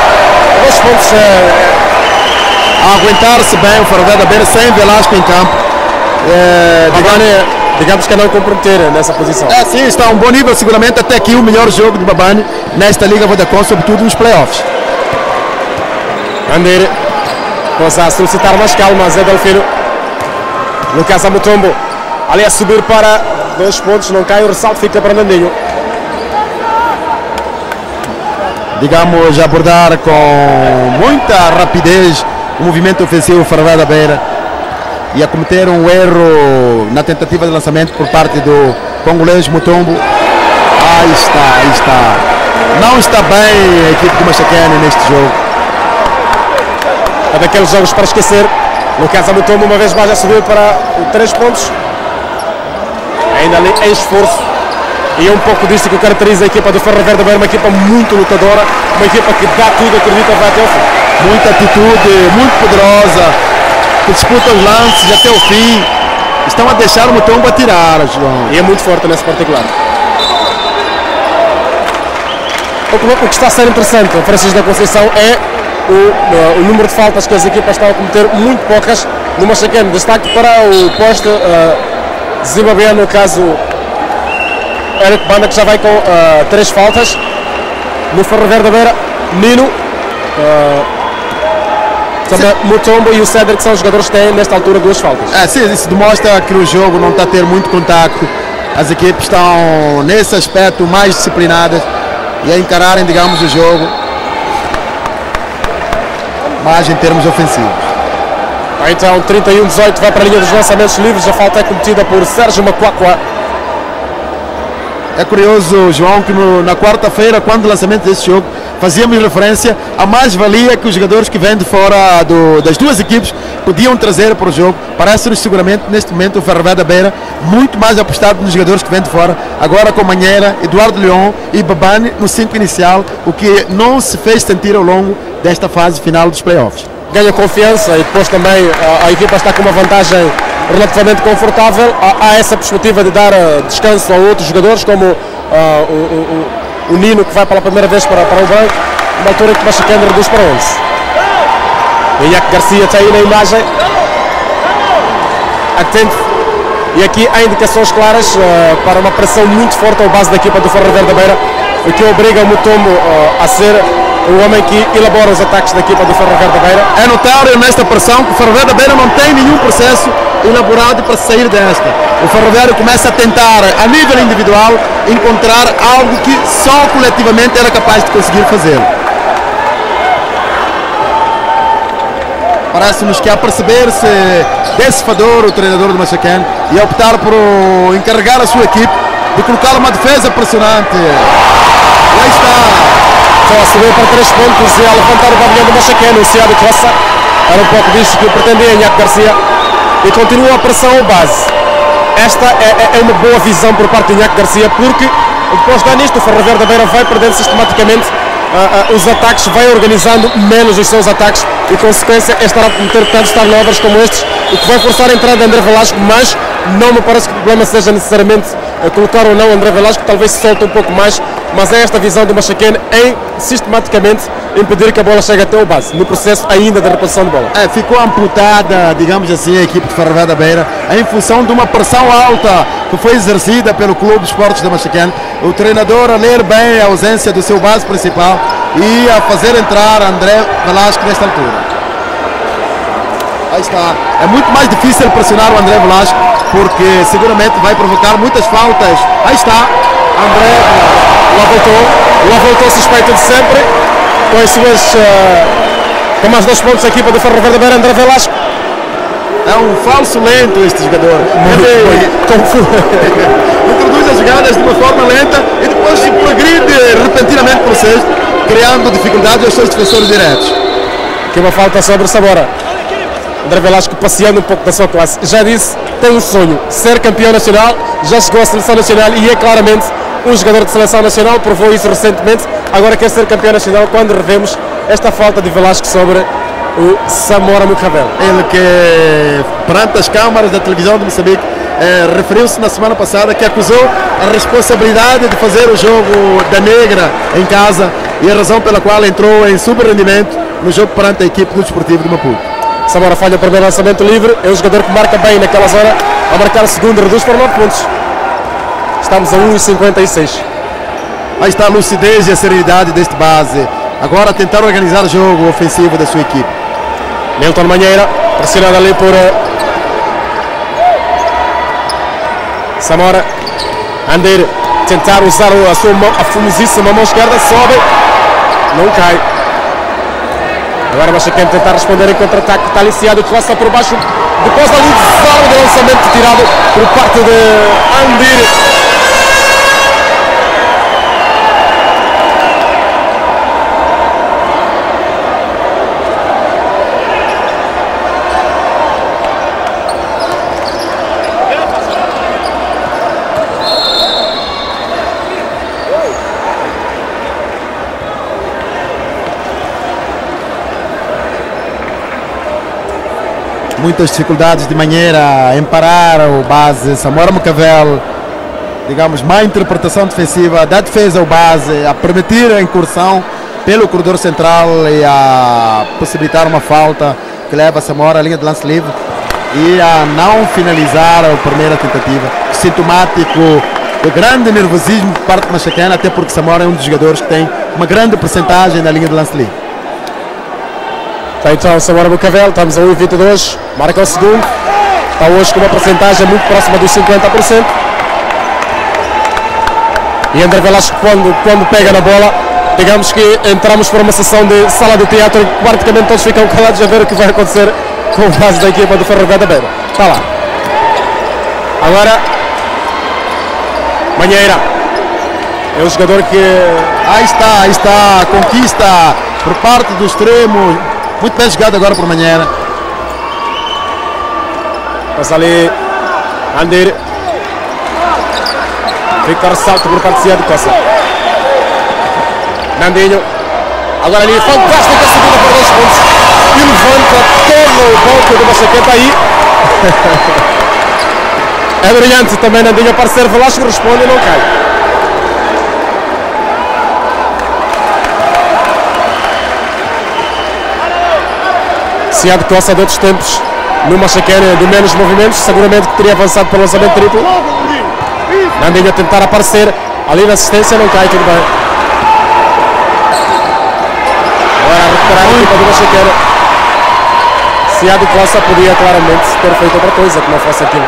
Dois pontos. É... A aguentar-se bem o Ferroviário da Beira sem Velasco em campo. É, Babane, digamos que a não comprometer nessa posição. É, sim, está a um bom nível, seguramente até aqui o melhor jogo de Babane nesta Liga Vodacom, sobretudo nos playoffs. Andir, possa solicitar mais calma, Zé Delfino. Lucas Amutombo, ali a subir para dois pontos, não cai, o ressalto fica para Nandinho. Digamos, abordar com muita rapidez o movimento ofensivo Farvé da Beira e a cometer um erro na tentativa de lançamento por parte do congolês Mutombo. Aí está, aí está. Não está bem a equipe do Machacane neste jogo. É daqueles jogos para esquecer. Lucas Amutombo uma vez mais já subiu para três pontos. Ainda ali em esforço. E é um pouco disto que caracteriza a equipa do Ferro Verde, uma equipa muito lutadora, uma equipa que dá tudo, acredita, vai até o fim. Muita atitude, muito poderosa, que disputa os lances até o fim. Estão a deixar o Mutombo atirar, João. E é muito forte nesse particular. O que, o que está a ser interessante, Francisco da Conceição, é o, o número de faltas que as equipas estão a cometer, muito poucas, no Machacane. Destaque para o poste uh, zimbabueano, no caso Eric Banda, que já vai com uh, três faltas. No Ferro Verde da Beira, Nino, uh, também Mutombo e o Cédric, que são os jogadores que têm nesta altura duas faltas. É, sim, isso demonstra que o jogo não está a ter muito contacto. As equipes estão nesse aspecto mais disciplinadas e a encararem, digamos, o jogo mais em termos ofensivos. Então trinta e um a dezoito vai para a linha dos lançamentos livres. A falta é cometida por Sérgio Macuacua. É curioso, João, que no, na quarta-feira, quando o lançamento desse jogo, fazíamos referência à mais-valia que os jogadores que vêm de fora do, das duas equipes podiam trazer para o jogo. Parece-nos seguramente, neste momento, o Ferro Verde da Beira muito mais apostado nos jogadores que vêm de fora. Agora com Manheira, Eduardo Leão e Babane no cinco inicial, o que não se fez sentir ao longo desta fase final dos playoffs. Ganha confiança e depois também a, a equipa está com uma vantagem relativamente confortável. Há, há essa perspectiva de dar uh, descanso a outros jogadores, como uh, o, o, o Nino, que vai pela primeira vez para, para o banco, na altura que o Machacane reduz para onze. E Iac Garcia está aí na imagem, atento, e aqui há indicações claras uh, para uma pressão muito forte ao base da equipa do Ferro Verde da Beira, o que obriga o Mutombo uh, a ser o homem que elabora os ataques da equipa do Ferro Verde da Beira. É notável nesta pressão que o Ferro Verde da Beira não tem nenhum processo elaborado para sair desta. O Ferro Verde começa a tentar, a nível individual, encontrar algo que só coletivamente era capaz de conseguir fazer. Parece-nos que a perceber-se desse fador, o treinador do Machacane, e a optar por encarregar a sua equipe de colocar uma defesa pressionante. E aí está. Só a subir para três pontos e a levantar o pavilhão do Machacane, o Ciado Costa. Era um pouco disso que pretendia Iac Garcia. E continua a pressão ao base. Esta é, é uma boa visão por parte de Iac Garcia, porque depois de dar nisto, o Ferro Verde da Beira vai perdendo sistematicamente uh, uh, os ataques, vai organizando menos os seus ataques e, consequência, é estar a cometer tantos turnovers como estes, o que vai forçar a entrada de André Velasco, mas não me parece que o problema seja necessariamente uh, colocar ou não André Velasco, talvez se solte um pouco mais, mas é esta visão do Machacane em sistematicamente impedir que a bola chegue até o base, no processo ainda da reposição de bola. É, ficou amputada, digamos assim, a equipe de Ferro Verde da Beira, em função de uma pressão alta que foi exercida pelo Clube de Esportes da Machacane. O treinador a ler bem a ausência do seu base principal e a fazer entrar André Velasco nesta altura. Aí está. É muito mais difícil pressionar o André Velasco, porque seguramente vai provocar muitas faltas. Aí está. André lá voltou, lá voltou suspeito de sempre, com as suas, uh, com mais dois pontos a equipa do Ferro Verde da Beira, André Velasco. É um falso lento este jogador. Ele introduz as jogadas de uma forma lenta e depois se progride repentinamente para o sexto, criando dificuldades aos seus defensores diretos. Que uma falta sobre Sabora. André Velasco passeando um pouco da sua classe. Já disse, tem um sonho, ser campeão nacional, já chegou à seleção nacional e é claramente um jogador de seleção nacional, provou isso recentemente, agora quer ser campeão nacional quando revemos esta falta de Velasco sobre o Samora Mucabel. Ele que, perante as câmaras da televisão de Moçambique, eh, referiu-se na semana passada que acusou a responsabilidade de fazer o jogo da Negra em casa e a razão pela qual entrou em subrendimento no jogo perante a equipe do Desportivo de Maputo. Samora falha o primeiro lançamento livre, é um jogador que marca bem naquela zona. a marcar o segundo, reduz para nove pontos. Estamos a um e cinquenta e seis. Aí está a lucidez e a serenidade deste base. Agora tentar organizar o jogo ofensivo da sua equipe. Milton Manheira, pressionado ali por uh, Samora. Andir, tentar usar a sua mão, a famosíssima mão esquerda, sobe, não cai. Agora Machacane tentar responder em contra-ataque, está aliciado, costa por baixo, depois ali desarme de lançamento tirado por parte de Andir. Muitas dificuldades de maneira em parar o base Samora Mucavel, digamos, má interpretação defensiva da defesa ao base, a permitir a incursão pelo corredor central e a possibilitar uma falta que leva a Samora à linha de lance livre e a não finalizar a primeira tentativa, sintomático do grande nervosismo por parte de Machacane, até porque Samora é um dos jogadores que tem uma grande percentagem na linha de lance livre. Está então Samora Mucavel, estamos a um e vinte e dois, marca o segundo, está hoje com uma porcentagem muito próxima dos cinquenta por cento. E André Velasco, quando, quando pega na bola, digamos que entramos para uma sessão de sala de teatro e praticamente todos ficam calados a ver o que vai acontecer com o base da equipa do Ferroviário da Beira. Está lá. Agora, Manheira, é o jogador que... Aí está, aí está a conquista por parte do extremo. Muito bem jogado agora por Manheira. Mas ali, Andir. Victor salto por parte de Ciado Costa. Nandinho. Agora ali, fantástica subida por dois pontos. E levanta todo o banco do Machacane aí. É brilhante também Nandinho a aparecer. Velasco responde e não cai. Ciado Costa de outros tempos no Machacane de menos movimentos, seguramente que teria avançado para o lançamento triplo. Nandinho a tentar aparecer ali na assistência, não cai, tudo bem. Agora a recuperar a equipa do Machacane. Ciado Costa podia claramente ter feito outra coisa que não fosse aquilo.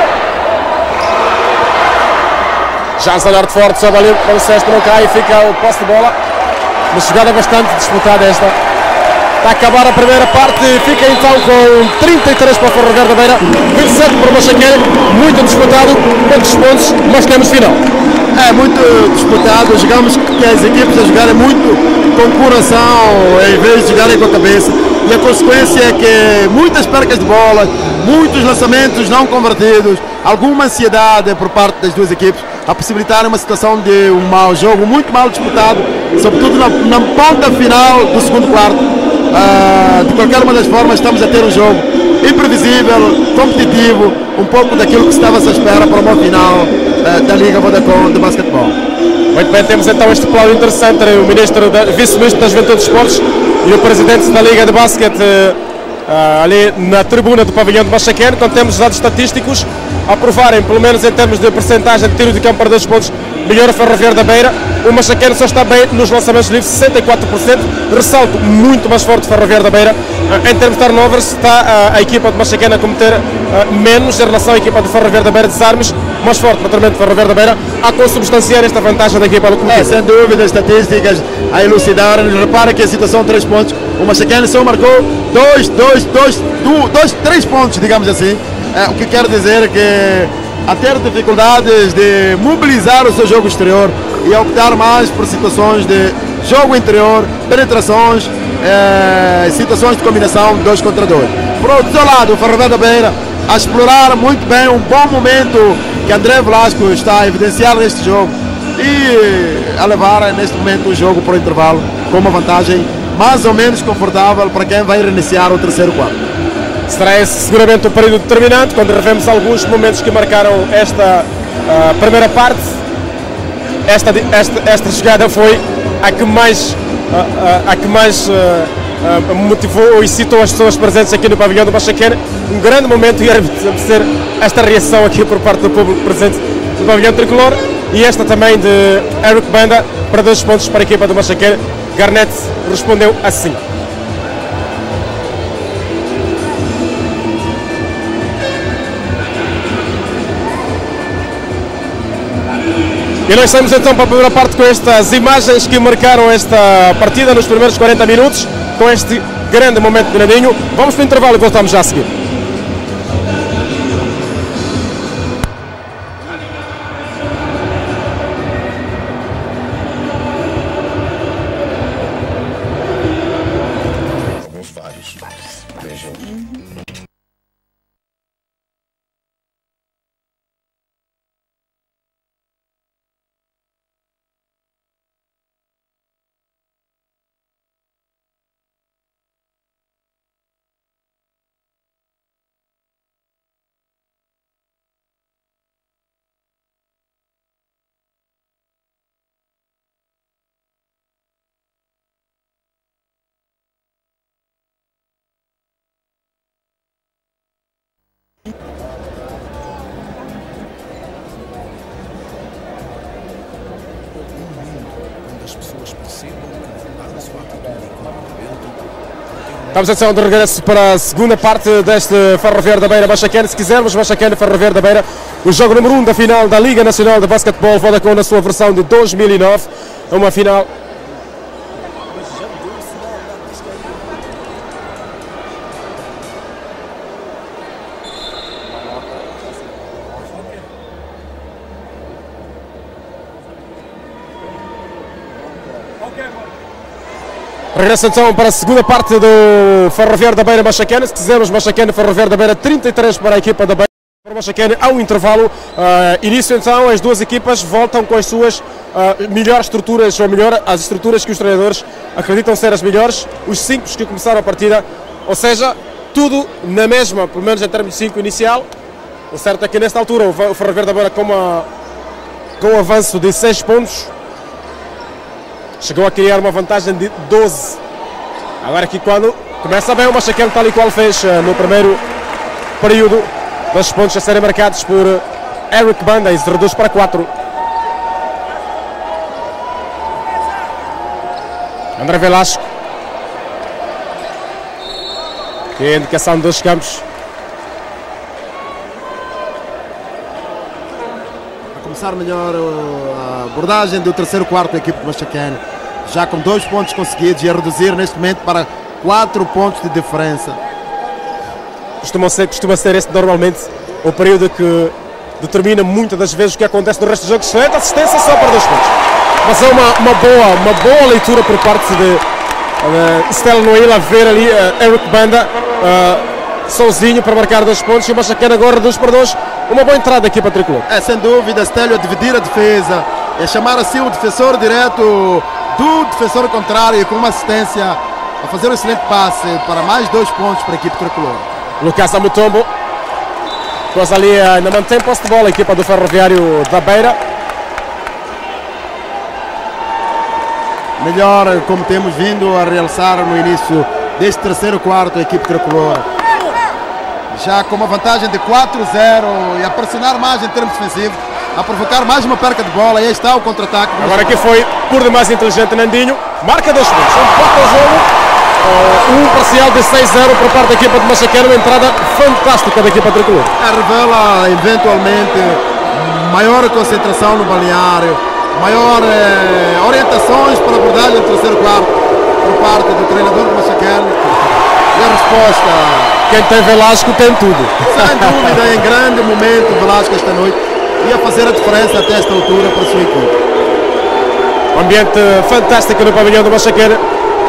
Jansen Norte forte, sobe ali para o sexto, não cai, fica o posse de bola. Uma jogada bastante disputada esta. Está a acabar a primeira parte, fica então com trinta e três para o Ferroviário da Beira, vinte e sete para o Machacane, muito disputado, poucos pontos, mas temos final. É muito disputado, digamos que as equipes a jogarem muito com coração em vez de jogarem com a cabeça, e a consequência é que muitas percas de bola, muitos lançamentos não convertidos, alguma ansiedade por parte das duas equipes a possibilitar uma situação de um mau jogo muito mal disputado, sobretudo na, na ponta final do segundo quarto. Uh, de qualquer uma das formas estamos a ter um jogo imprevisível, competitivo, um pouco daquilo que estava-se à espera para uma final uh, da Liga Vodacom de basquetebol. Muito bem, temos então este plano interessante entre o ministro, da, vice-ministro das Juventude e Esportes e o presidente da Liga de Basquete uh, ali na tribuna do pavilhão de Machacane, quando temos dados estatísticos a provarem, pelo menos em termos de percentagem de tiro de campo para dois pontos, melhor o Ferroviário da Beira. O Machacane só está bem nos lançamentos livres, sessenta e quatro por cento, ressalto muito mais forte o Ferroviário da Beira. Em termos de turnovers, está a, a equipa de Machacane a cometer uh, menos em relação à equipa do Ferroviário da Beira, desarmes, mais forte naturalmente o Ferroviário da Beira, a consubstanciar esta vantagem da equipa locomotiva. É, sem dúvida, estatísticas a elucidarem. Repara que a situação de três pontos, o Machacane só marcou dois, dois, dois, dois, três pontos, digamos assim, é, o que quer dizer que a ter dificuldades de mobilizar o seu jogo exterior e a optar mais por situações de jogo interior, penetrações, eh, situações de combinação dois contra dois. Por outro lado, o Ferroviário da Beira a explorar muito bem um bom momento que André Velasco está a evidenciar neste jogo e a levar neste momento o jogo para o intervalo com uma vantagem mais ou menos confortável para quem vai reiniciar o terceiro quarto. Será esse seguramente o período determinante, quando revemos alguns momentos que marcaram esta uh, primeira parte. Esta, esta, esta jogada foi a que mais, uh, uh, a que mais uh, uh, motivou e citou as pessoas presentes aqui no pavilhão do Machacane. Um grande momento e era ser esta reação aqui por parte do público presente no pavilhão tricolor. E esta também de Eric Banda para dois pontos para a equipa do Machacane. Garnett respondeu assim. E nós estamos então para a primeira parte com estas imagens que marcaram esta partida nos primeiros quarenta minutos, com este grande momento de Nandinho. Vamos para o intervalo e voltamos já a seguir. Estamos então de regresso para a segunda parte deste Ferroviário da Beira Machacane. Se quisermos, Machacane Ferroviário da Beira, o jogo número um da final da Liga Nacional de Basquetebol Vodacom na sua versão de dois mil e nove. Uma final. Regressa então para a segunda parte do Ferroviário da Beira Machacane. Se quisermos, Machacane Ferroviário da Beira, trinta e três para a equipa da Beira. Para Machacane, ao intervalo, uh, início então, as duas equipas voltam com as suas uh, melhores estruturas, ou melhor, as estruturas que os treinadores acreditam ser as melhores, os cinco que começaram a partida, ou seja, tudo na mesma, pelo menos em termos de cinco inicial. O certo é que nesta altura o Ferroviário da Beira com, uma, com um avanço de seis pontos, chegou a criar uma vantagem de doze. Agora aqui quando começa bem o Machacane, tal e qual fez uh, no primeiro período, dois pontos a serem marcados por Eric Banda e se reduz para quatro. André Velasco. Que é a indicação dos campos. A começar melhor a abordagem do terceiro quarto da equipe do Machacane, já com dois pontos conseguidos e a reduzir neste momento para quatro pontos de diferença. Costuma ser, costuma ser este normalmente o período que determina muitas das vezes o que acontece no resto do jogo. Excelente assistência só para dois pontos. Mas é uma, uma, boa, uma boa leitura por parte de uh, Stella Noel a ver ali uh, Eric Banda uh, sozinho para marcar dois pontos e o Machacane agora reduz para dois. Uma boa entrada da equipa tricolor. É, sem dúvida, Stélio a dividir a defesa, é chamar assim o defensor direto do defensor contrário com uma assistência a fazer um excelente passe para mais dois pontos para a equipe tricolor. Lucas Amutombo, pois ali ainda mantém posse de bola a equipa do Ferroviário da Beira. Melhor, como temos vindo a realçar no início deste terceiro quarto, a equipe tricolor já com uma vantagem de quatro a zero e a pressionar mais em termos defensivos, a provocar mais uma perca de bola, e aí está o contra-ataque. Agora aqui foi por demais inteligente Nandinho, marca dois pontos, empata o jogo, uh, um parcial de seis a zero por parte da equipa de Machacane, uma entrada fantástica da equipa tricolor. Revela eventualmente maior concentração no balneário, maior eh, orientações para a abordagem do terceiro quarto por parte do treinador de Machacane, e a resposta... Quem tem Velasco tem tudo. Sem dúvida, em grande momento Velasco esta noite ia fazer a diferença até esta altura para a sua equipe. Um ambiente fantástico no pavilhão do Machacane.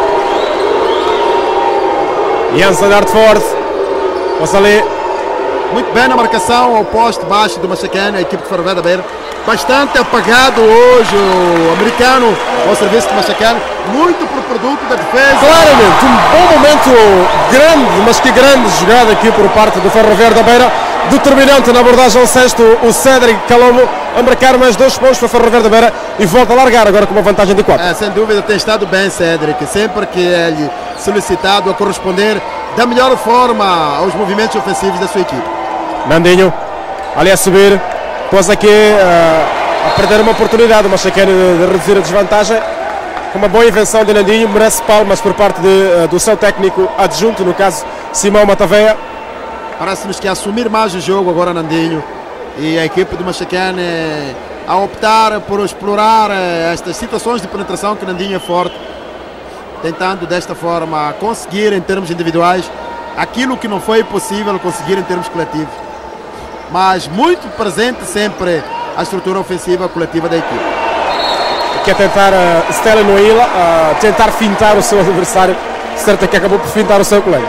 Jansen Hartford, ali. Muito bem na marcação ao poste baixo do Machacane, a equipe de Ferroviário da Beira. Bastante apagado hoje o americano ao serviço do Machacane, muito por produto da defesa. Claramente, um bom momento, grande, mas que grande jogada aqui por parte do Ferroviário da Beira, determinante na abordagem ao sexto, o Cédric Calombo a marcar mais dois pontos para o Ferroviário da Beira e volta a largar agora com uma vantagem de quatro. É, sem dúvida tem estado bem Cédric, sempre que ele solicitado a corresponder da melhor forma aos movimentos ofensivos da sua equipe. Nandinho, ali a subir, pôs aqui uh, a perder uma oportunidade, mas quer de, de reduzir a desvantagem. Uma boa invenção de Nandinho, merece palmas por parte de, uh, do seu técnico adjunto, no caso Simão Mataveia. Parece-nos que assumir mais o jogo agora Nandinho e a equipe do Machacane a optar por explorar estas situações de penetração que Nandinho é forte, tentando desta forma conseguir em termos individuais aquilo que não foi possível conseguir em termos coletivos, mas muito presente sempre a estrutura ofensiva coletiva da equipe. Quer tentar uh, Stella Noila, uh, tentar fintar o seu adversário, certo que acabou por fintar o seu colega.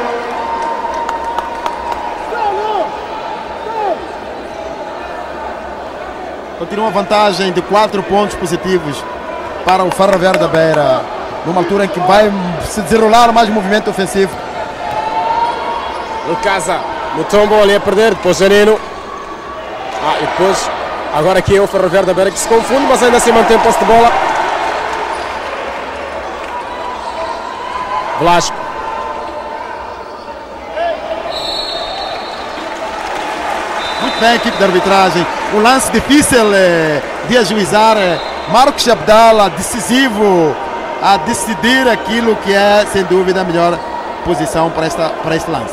Continua a vantagem de quatro pontos positivos para o Ferroviário da Beira, numa altura em que vai se desenrolar mais movimento ofensivo. No casa, no tombo ali a perder, depois Janino. Ah, e depois, agora aqui é o Ferroviário da Beira que se confunde, mas ainda assim mantém posse de bola. Velasco. Muito bem a equipe de arbitragem. Um lance difícil eh, de ajuizar. Eh, Marcos Abdala, decisivo a decidir aquilo que é, sem dúvida, a melhor posição para, esta, para este lance.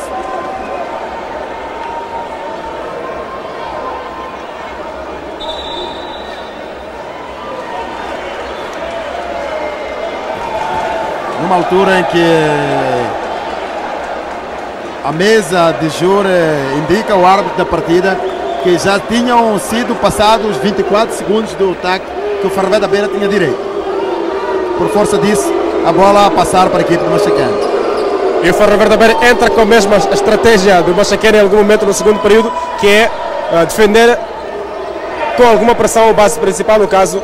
Numa altura em que a mesa de júri indica ao árbitro da partida que já tinham sido passados vinte e quatro segundos do ataque que o Ferroviário da Beira tinha direito. Por força disso, a bola a passar para a equipe do Machacane. E o Ferroviário da Beira entra com a mesma estratégia do Machacane em algum momento no segundo período, que é uh, defender com alguma pressão o base principal, no caso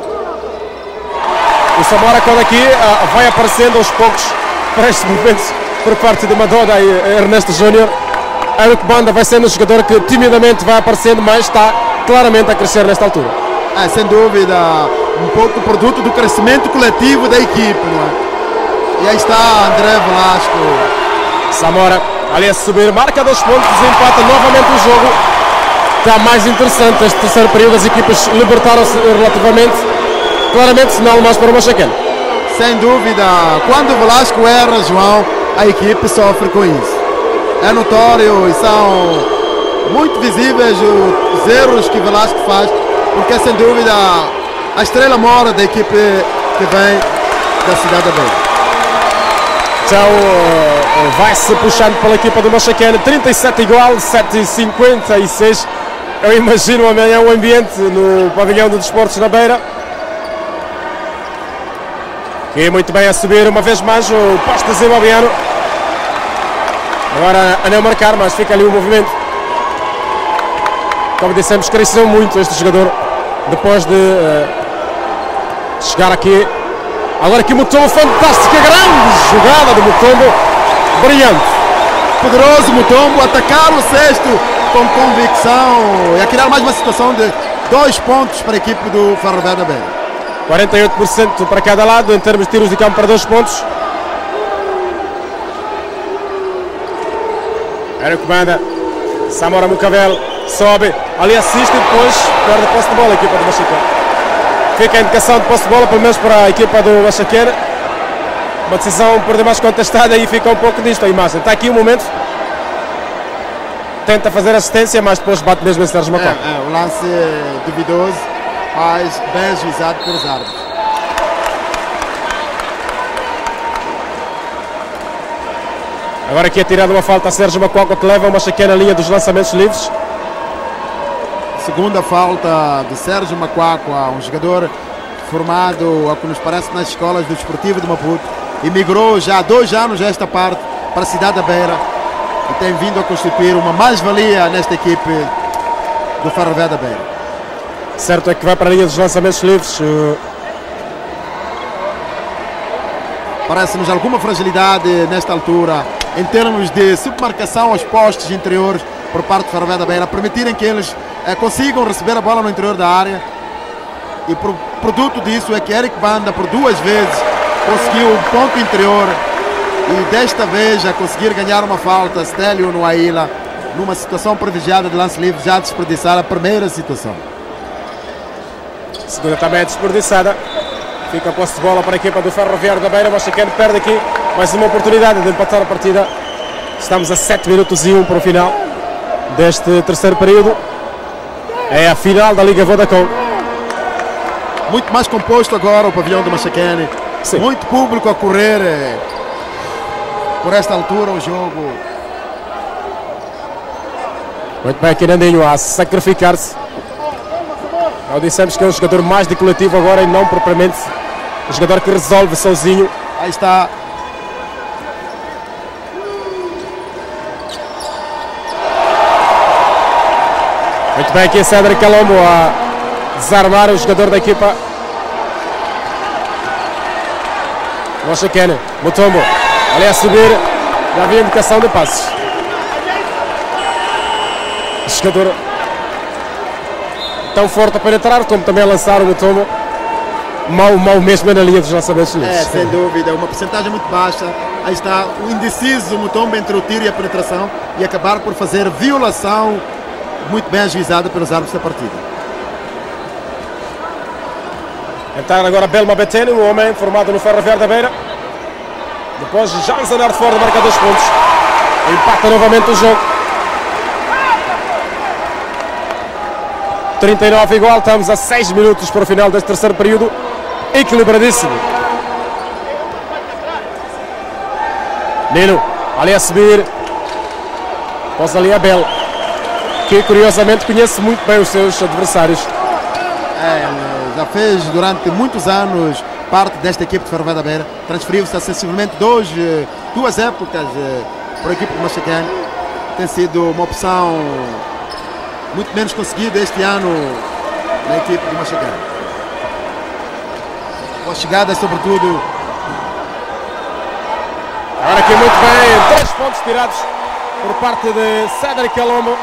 o Samora, quando aqui uh, vai aparecendo aos poucos para estes momentos por parte de Madoda e Ernesto Júnior. Eric Banda vai sendo um jogador que timidamente vai aparecendo, mas está claramente a crescer nesta altura. É, sem dúvida, um pouco produto do crescimento coletivo da equipe, não é? E aí está André Velasco. Samora ali a subir, marca dois pontos, empata novamente o jogo. Está mais interessante este terceiro período, as equipas libertaram-se relativamente, claramente sinal mais para o Machacane. Sem dúvida, quando o Velasco erra, João, a equipe sofre com isso. É notório e são muito visíveis os erros que Velasco faz, porque sem dúvida a estrela mora da equipe que vem da cidade da Beira. Então vai-se puxando pela equipa do Machacane, trinta e sete igual, sete e cinquenta e seis. Eu imagino amanhã o ambiente no pavilhão de desportos da Beira. E muito bem a subir uma vez mais o poste de Zimbabweano. Agora a não marcar, mas fica ali o movimento. Como dissemos, cresceu muito este jogador depois de uh, chegar aqui. Agora aqui o Mutombo, fantástica, grande jogada do Mutombo, brilhante. Poderoso Mutombo, atacar o sexto com convicção e a criar mais uma situação de dois pontos para a equipe do Ferroviário da Beira. quarenta e oito por cento para cada lado em termos de tiros de campo para dois pontos. Era o comanda. Samora Mucavel sobe, ali assiste e depois perde a posse de bola a equipa do Machacane. Fica a indicação de posse de bola, pelo menos para a equipa do Machacane. Uma decisão por demais contestada e fica um pouco disto a imagem. Está aqui o momento. Tenta fazer assistência, mas depois bate mesmo em Sérgio Macau. É, é, um lance duvidoso, mas bem ajuizado pelos árbitros. Agora aqui é tirada uma falta a Sérgio Macuaco, que leva uma Machacane na linha dos lançamentos livres. Segunda falta de Sérgio Macuaco, um jogador formado, ao que nos parece, nas escolas do Desportivo de Maputo. E migrou já há dois anos esta parte para a cidade da Beira e tem vindo a constituir uma mais-valia nesta equipe do Ferroviário da Beira. Certo é que vai para a linha dos lançamentos livres. Parece-nos alguma fragilidade nesta altura em termos de submarcação aos postes interiores por parte do Ferroviário da Beira, permitirem que eles eh, consigam receber a bola no interior da área. E por produto disso é que Eric Banda por duas vezes conseguiu um ponto interior e desta vez a conseguir ganhar uma falta, Stélio no Aila, numa situação privilegiada de lance livre, já desperdiçar a primeira situação. Segunda também é desperdiçada. Fica a posse de bola para a equipa do Ferroviário da Beira. Mochacane perde aqui mais uma oportunidade de empatar a partida. Estamos a sete minutos e um para o final deste terceiro período. É a final da Liga Vodacom. Muito mais composto agora o pavilhão do Mochacane. Muito público a correr eh, por esta altura o jogo. Muito bem aqui Nandinho a sacrificar-se. Nós dissemos que é um jogador mais de coletivo agora e não propriamente um jogador que resolve sozinho. Aí está. Muito bem aqui Cédric Calombo a desarmar o jogador da equipa. Mochacane, Mutombo, ali a subir, já havia indicação de passes. O jogador tão forte a penetrar como também a lançar o Mutombo. Mal, mal mesmo na linha dos lançamentos livres. É, sem dúvida, uma porcentagem muito baixa. Aí está o indeciso Mutombo entre o tiro e a penetração e acabar por fazer violação muito bem ajuizada pelos árbitros da partida. Entrar agora Belma Betene, o homem formado no Ferroviário da Beira. Depois Jansen Ardford marca dois pontos. Empata novamente o jogo. trinta e nove igual, estamos a seis minutos para o final deste terceiro período. Equilibradíssimo. Nino, ali a subir. Pós ali a Bel, que curiosamente conhece muito bem os seus adversários. É, já fez durante muitos anos parte desta equipe de Ferroviário da Beira. Transferiu-se acessivamente dois, duas épocas para a equipe de Mochacane. Tem sido uma opção muito menos conseguida este ano na equipe de Mochacane. Com a chegada, sobretudo. Agora aqui muito bem, três pontos tirados por parte de Cédric Calombo.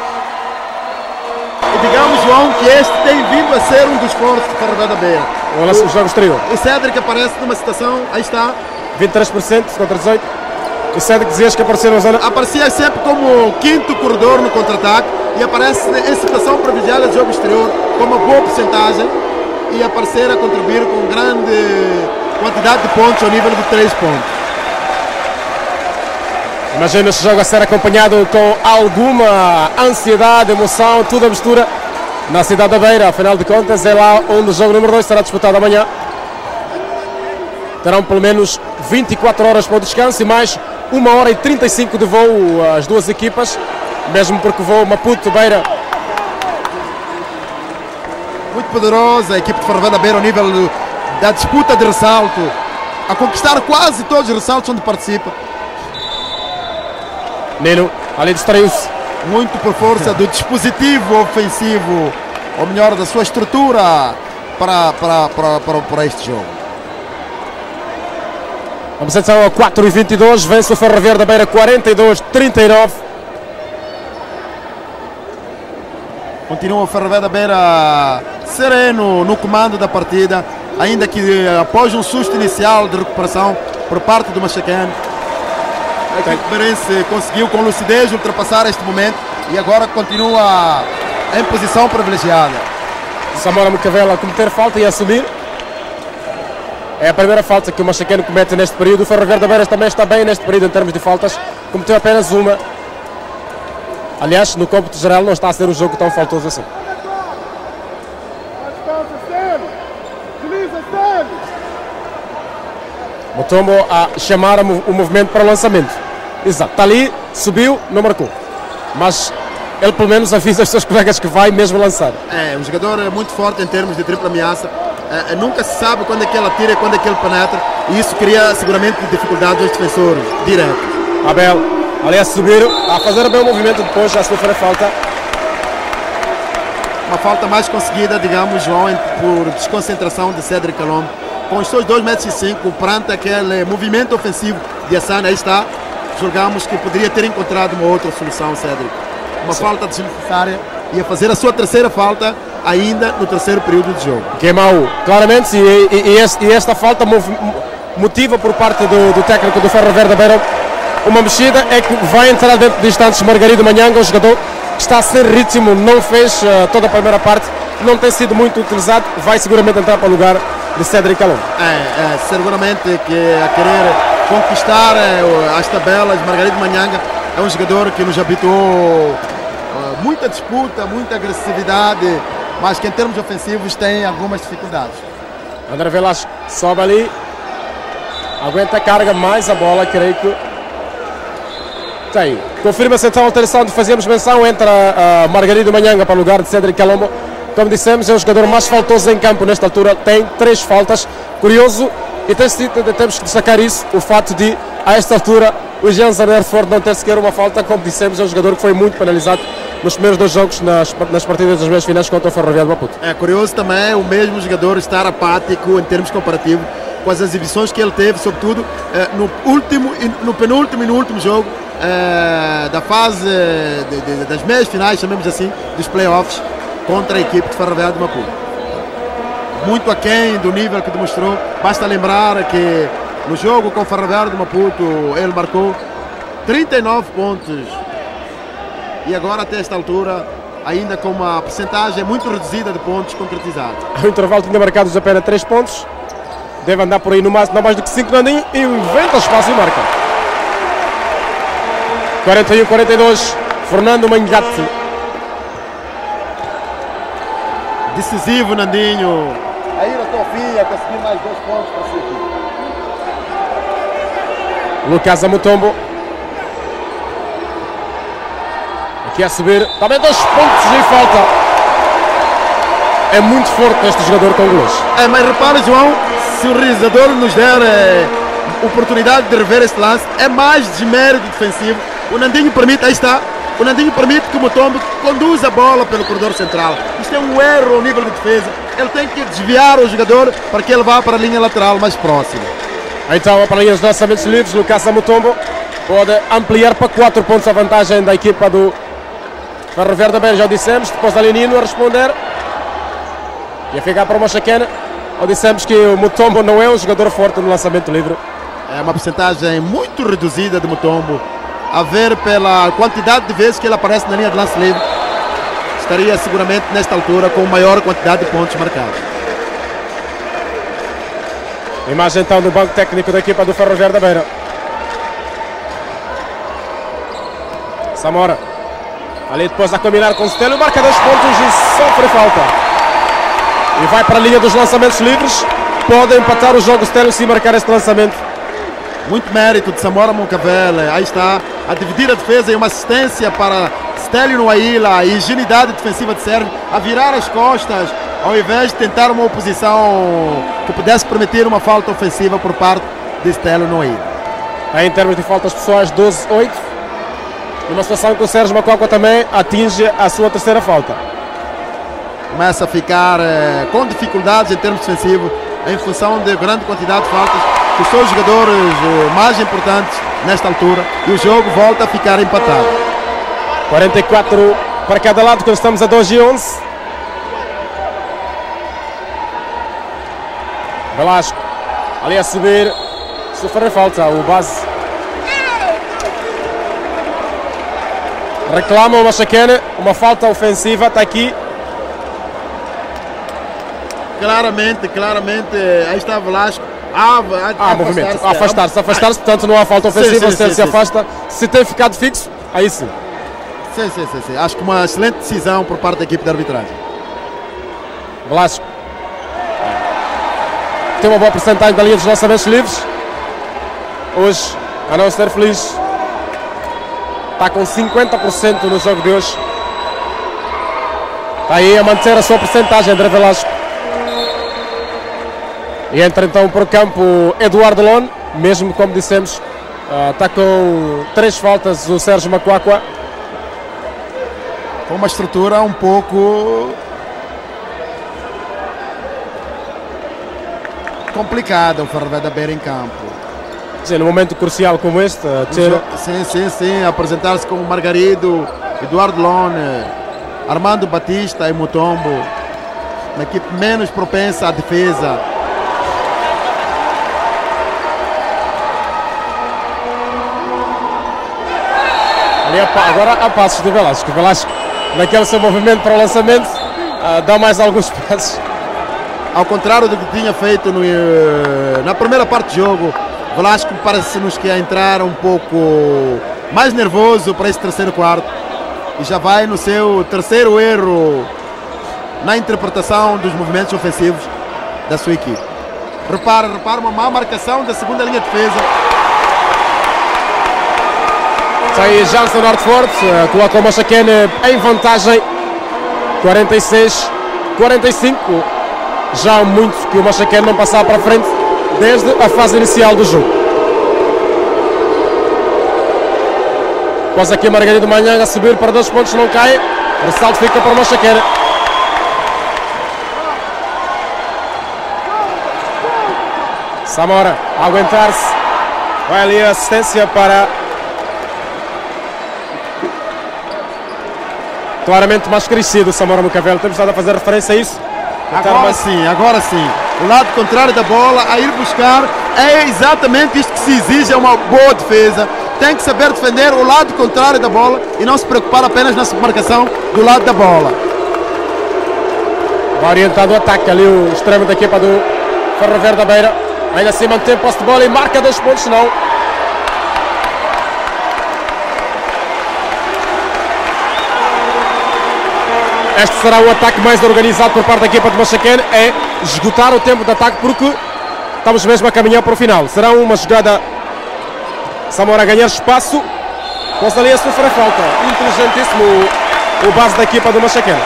E digamos, João, que este tem vindo a ser um dos fortes de Ferroviário da Beira. O, o jogo exterior. O Cédric aparece numa situação, aí está. vinte e três por cento contra dezoito por cento. O Cédric dizias que apareceu na zona. Aparecia sempre como quinto corredor no contra-ataque e aparece em situação privilegiada de jogo exterior com uma boa porcentagem e aparecer a contribuir com grande quantidade de pontos ao nível de três pontos. Imagina este jogo a ser acompanhado com alguma ansiedade, emoção, tudo a mistura na cidade da Beira. Afinal de contas, é lá onde o jogo número dois será disputado amanhã. Terão pelo menos vinte e quatro horas para o descanso e mais uma hora e trinta e cinco de voo as duas equipas, mesmo porque o voo Maputo-Beira. Muito poderosa a equipe de Ferroviário da Beira ao nível da disputa de ressalto, a conquistar quase todos os ressaltos onde participa. Nino, ali distraiu-se. Muito por força do dispositivo ofensivo, ou melhor, da sua estrutura para, para, para, para, para este jogo. Vamos então a quatro e vinte e dois, vence o Ferroviário da Beira quarenta e dois a trinta e nove. Continua o Ferroviário da Beira sereno no comando da partida, ainda que após um susto inicial de recuperação por parte do Mochacane, a equipe beirense conseguiu com lucidez ultrapassar este momento e agora continua em posição privilegiada. Samora Mucavela a cometer falta e a subir. É a primeira falta que o Mochacane comete neste período. O Ferroviário da Beira também está bem neste período em termos de faltas. Cometeu apenas uma. Aliás, no cômputo geral não está a ser um jogo tão faltoso assim. Mutombo a chamar o movimento para o lançamento. Exato, está ali, subiu, não marcou. Mas ele pelo menos avisa os seus colegas que vai mesmo lançar. É, um jogador muito forte em termos de tripla ameaça. É, nunca se sabe quando é que ele atira e quando é que ele penetra. E isso cria seguramente dificuldades aos defensores diretos. Abel, ali a subir, a fazer bem o movimento depois, já sofreu falta. Uma falta mais conseguida, digamos, João, por desconcentração de Cédric Calombo. Com os seus dois metros e cinco, perante aquele movimento ofensivo de Assane, aí está, julgamos que poderia ter encontrado uma outra solução, Cédric. Uma Sim. falta desnecessária, ia fazer a sua terceira falta ainda no terceiro período de jogo. Que é mau, claramente, e, e, e, este, e esta falta mov, motiva por parte do, do técnico do Ferro Verde da Beira uma mexida, é que vai entrar dentro de instantes Margarido Manhanga, um jogador que está sem ritmo, não fez uh, toda a primeira parte, não tem sido muito utilizado, vai seguramente entrar para o lugar de Cédric Calombo. É, é, seguramente que a querer conquistar é, as tabelas, Margarido Manhanga é um jogador que nos habituou é, muita disputa, muita agressividade, mas que em termos ofensivos tem algumas dificuldades. André Velasco sobe ali, aguenta a carga, mais a bola, creio que tem. Confirma-se então a alteração de fazíamos menção, entra a Margarido Manhanga para o lugar de Cédric Calombo. Como dissemos, é o jogador mais faltoso em campo nesta altura, tem três faltas. Curioso, e tem, temos que destacar isso, o fato de, a esta altura, o Jean Zanerford não ter sequer uma falta. Como dissemos, é um jogador que foi muito penalizado nos primeiros dois jogos nas, nas partidas das meias finais contra o Ferroviário de Maputo. É curioso também o mesmo jogador estar apático em termos comparativos com as exibições que ele teve, sobretudo eh, no último, no penúltimo e no último jogo eh, da fase de, de, das meias finais, chamemos assim, dos playoffs contra a equipe de Ferroviário de Maputo. Muito aquém do nível que demonstrou. Basta lembrar que no jogo com o Ferroviário de Maputo ele marcou trinta e nove pontos e agora até esta altura ainda com uma percentagem muito reduzida de pontos concretizados. Ao intervalo tinha marcado apenas três pontos. Deve andar por aí no máximo, não mais do que cinco, Nandinho, e inventa espaço e marca. quarenta e um a quarenta e dois, Fernando Mangate. Decisivo, Nandinho. Aí na tua filha conseguir mais dois pontos para si aqui. Lucas Amutombo. Aqui a subir, também dois pontos e falta. É muito forte este jogador congolês. É, mas repara, João, se o realizador nos der é, oportunidade de rever este lance, é mais desmérito defensivo. O Nandinho permite, aí está, o Nandinho permite que o Mutombo conduza a bola pelo corredor central. Isto é um erro ao nível de defesa. Ele tem que desviar o jogador para que ele vá para a linha lateral mais próxima. Então, para a linha de lançamentos livres, Lucas Amutombo pode ampliar para quatro pontos a vantagem da equipa do Ferro Verde da Beira, já o dissemos. Depois ali Nino a responder. Ia ficar para o Machaquena. Ou dissemos que o Mutombo não é um jogador forte no lançamento livre. É uma porcentagem muito reduzida de Mutombo. A ver pela quantidade de vezes que ele aparece na linha de lance livre, estaria seguramente nesta altura com maior quantidade de pontos marcados. Imagem então do banco técnico da equipa do Ferro Verde da Beira. Samora. Ali depois a combinar com o Stélio, marca dois pontos e sofre falta. E vai para a linha dos lançamentos livres. Pode empatar o jogo Stélio se marcar este lançamento. Muito mérito de Samora Moncavele. Aí está a dividir a defesa e uma assistência para Stélio Noaíla. A higienidade defensiva de Sérgio a virar as costas ao invés de tentar uma oposição que pudesse permitir uma falta ofensiva por parte de Stélio Noaíla. Aí em termos de faltas pessoais, doze a oito. Numa situação que o Sérgio Macuacua também atinge a sua terceira falta. Começa a ficar eh, com dificuldades em termos defensivos em função de grande quantidade de faltas que são os jogadores eh, mais importantes nesta altura e o jogo volta a ficar empatado. quarenta e quatro para cada lado quando estamos a dois e onze. Velasco ali a subir, sofrer falta, o base reclama o Machaquena, uma falta ofensiva, está aqui. Claramente, claramente, aí está Velasco. Ah, ah movimento, afastar-se, afastar-se, portanto não há falta ofensiva, sim, sim, se ele sim, se afasta, sim. Se tem ficado fixo, aí sim. Sim, sim, sim, sim. Acho que uma excelente decisão por parte da equipe de arbitragem. Velasco tem uma boa porcentagem da linha dos lançamentos livres. Hoje, a não ser feliz, está com cinquenta por cento no jogo de hoje. Está aí a manter a sua porcentagem, André Velasco. E entra então por campo Eduardo Lone, mesmo como dissemos, está com três faltas o Sérgio Macuacua. Com uma estrutura um pouco complicada o Ferro Verde da Beira em campo. Sim, num momento crucial como este, ter... sim, sim, sim, apresentar-se com o Margarido, Eduardo Lone, Armando Batista e Mutombo, uma equipe menos propensa à defesa. Ali agora há passos de Velasco. Velasco, naquele seu movimento para o lançamento, uh, dá mais alguns passos. Ao contrário do que tinha feito no, na primeira parte do jogo, Velasco parece-nos que a entrar um pouco mais nervoso para esse terceiro quarto e já vai no seu terceiro erro na interpretação dos movimentos ofensivos da sua equipe. Repara, repara uma má marcação da segunda linha de defesa. Sai Jansen Nordford, coloca o Machacane em vantagem, quarenta e seis a quarenta e cinco. Já há muito que o Machacane não passava para a frente desde a fase inicial do jogo. Após aqui a Margarida Manhã a subir para dois pontos, não cai. O ressalto fica para o Machacane. Samora a aguentar-se. Vai ali a assistência para... Claramente mais crescido Samora Mucavelo. Temos estado a fazer referência a isso. Agora mais... sim, agora sim. O lado contrário da bola, a ir buscar, é exatamente isto que se exige, é uma boa defesa. Tem que saber defender o lado contrário da bola e não se preocupar apenas na submarcação do lado da bola. Vai orientado o ataque ali, o extremo da equipa do Ferroviário da Beira. Ainda assim mantém posse de bola e marca dois pontos, não. Este será o ataque mais organizado por parte da equipa de Machacane, é esgotar o tempo de ataque porque estamos mesmo a caminhar para o final. Será uma jogada, Samora a ganhar espaço, mas ali a sofrer falta. Inteligentíssimo o, o base da equipa do Machacane.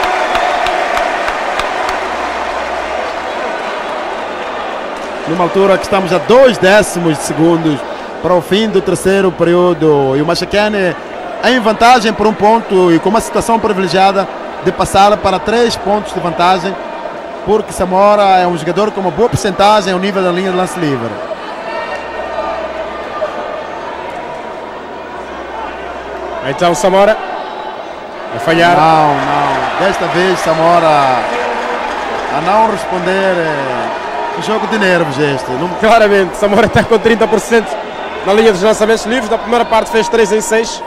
Numa altura que estamos a dois décimos de segundos para o fim do terceiro período e o Machacane em vantagem por um ponto e com uma situação privilegiada de passar para três pontos de vantagem, porque Samora é um jogador com uma boa porcentagem ao nível da linha de lance livre. Então Samora a falhar. Não, não. Desta vez Samora a não responder. É... Que jogo de nervos este. Não... Claramente, Samora está com trinta por cento na linha dos lançamentos livres. Na primeira parte fez três em seis.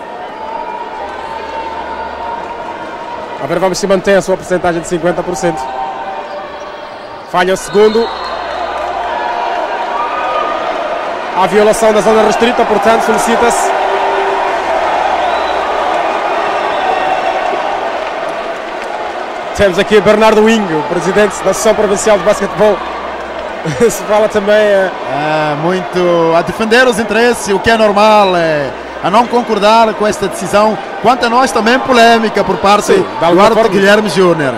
A ver, vamos se manter a sua porcentagem de cinquenta por cento. Falha o segundo. Há violação da zona restrita, portanto solicita-se. Temos aqui Bernardo Wing, o presidente da Associação Provincial de Basquetebol. Se fala também... É... É, muito a defender os interesses, o que é normal, é, a não concordar com esta decisão. Quanto a nós também polêmica por parte Sim, do árbitro Guilherme Júnior.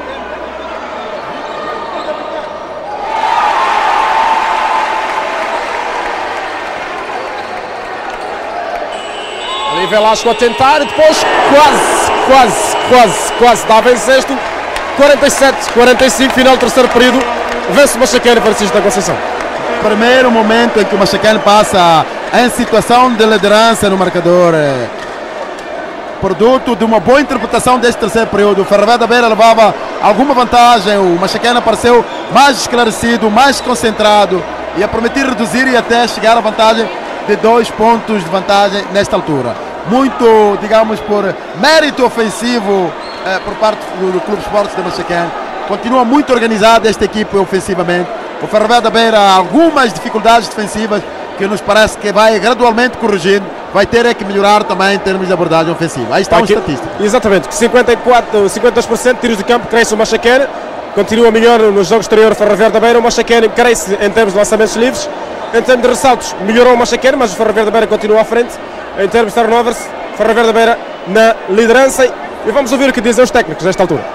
Ali Velasco a tentar, depois quase, quase, quase, quase dava em sexto. quarenta e sete a quarenta e cinco, final do terceiro período. Vence o Machacane, Francisco da Conceição. Primeiro momento em que o Machacane passa em situação de liderança no marcador. É, produto de uma boa interpretação deste terceiro período. O Ferroviário da Beira levava alguma vantagem. O Machacane apareceu mais esclarecido, mais concentrado e a permitir reduzir e até chegar à vantagem de dois pontos de vantagem nesta altura. Muito, digamos, por mérito ofensivo eh, por parte do, do Clube Esportes de Machacane. Continua muito organizada esta equipe ofensivamente. O Ferroviário da Beira algumas dificuldades defensivas que nos parece que vai gradualmente corrigindo. Vai ter é que melhorar também em termos de abordagem ofensiva. Aí está a estatística. Exatamente, cinquenta e quatro, cinquenta e dois por cento de tiros de campo cresce o Machacane. Continua melhor no jogo exterior o Ferroviário da Beira. O Machacane cresce em termos de lançamentos livres. Em termos de ressaltos, melhorou o Machacane, mas o Ferroviário da Beira continua à frente. Em termos de turnovers, o Ferroviário da Beira na liderança. E vamos ouvir o que dizem os técnicos nesta altura.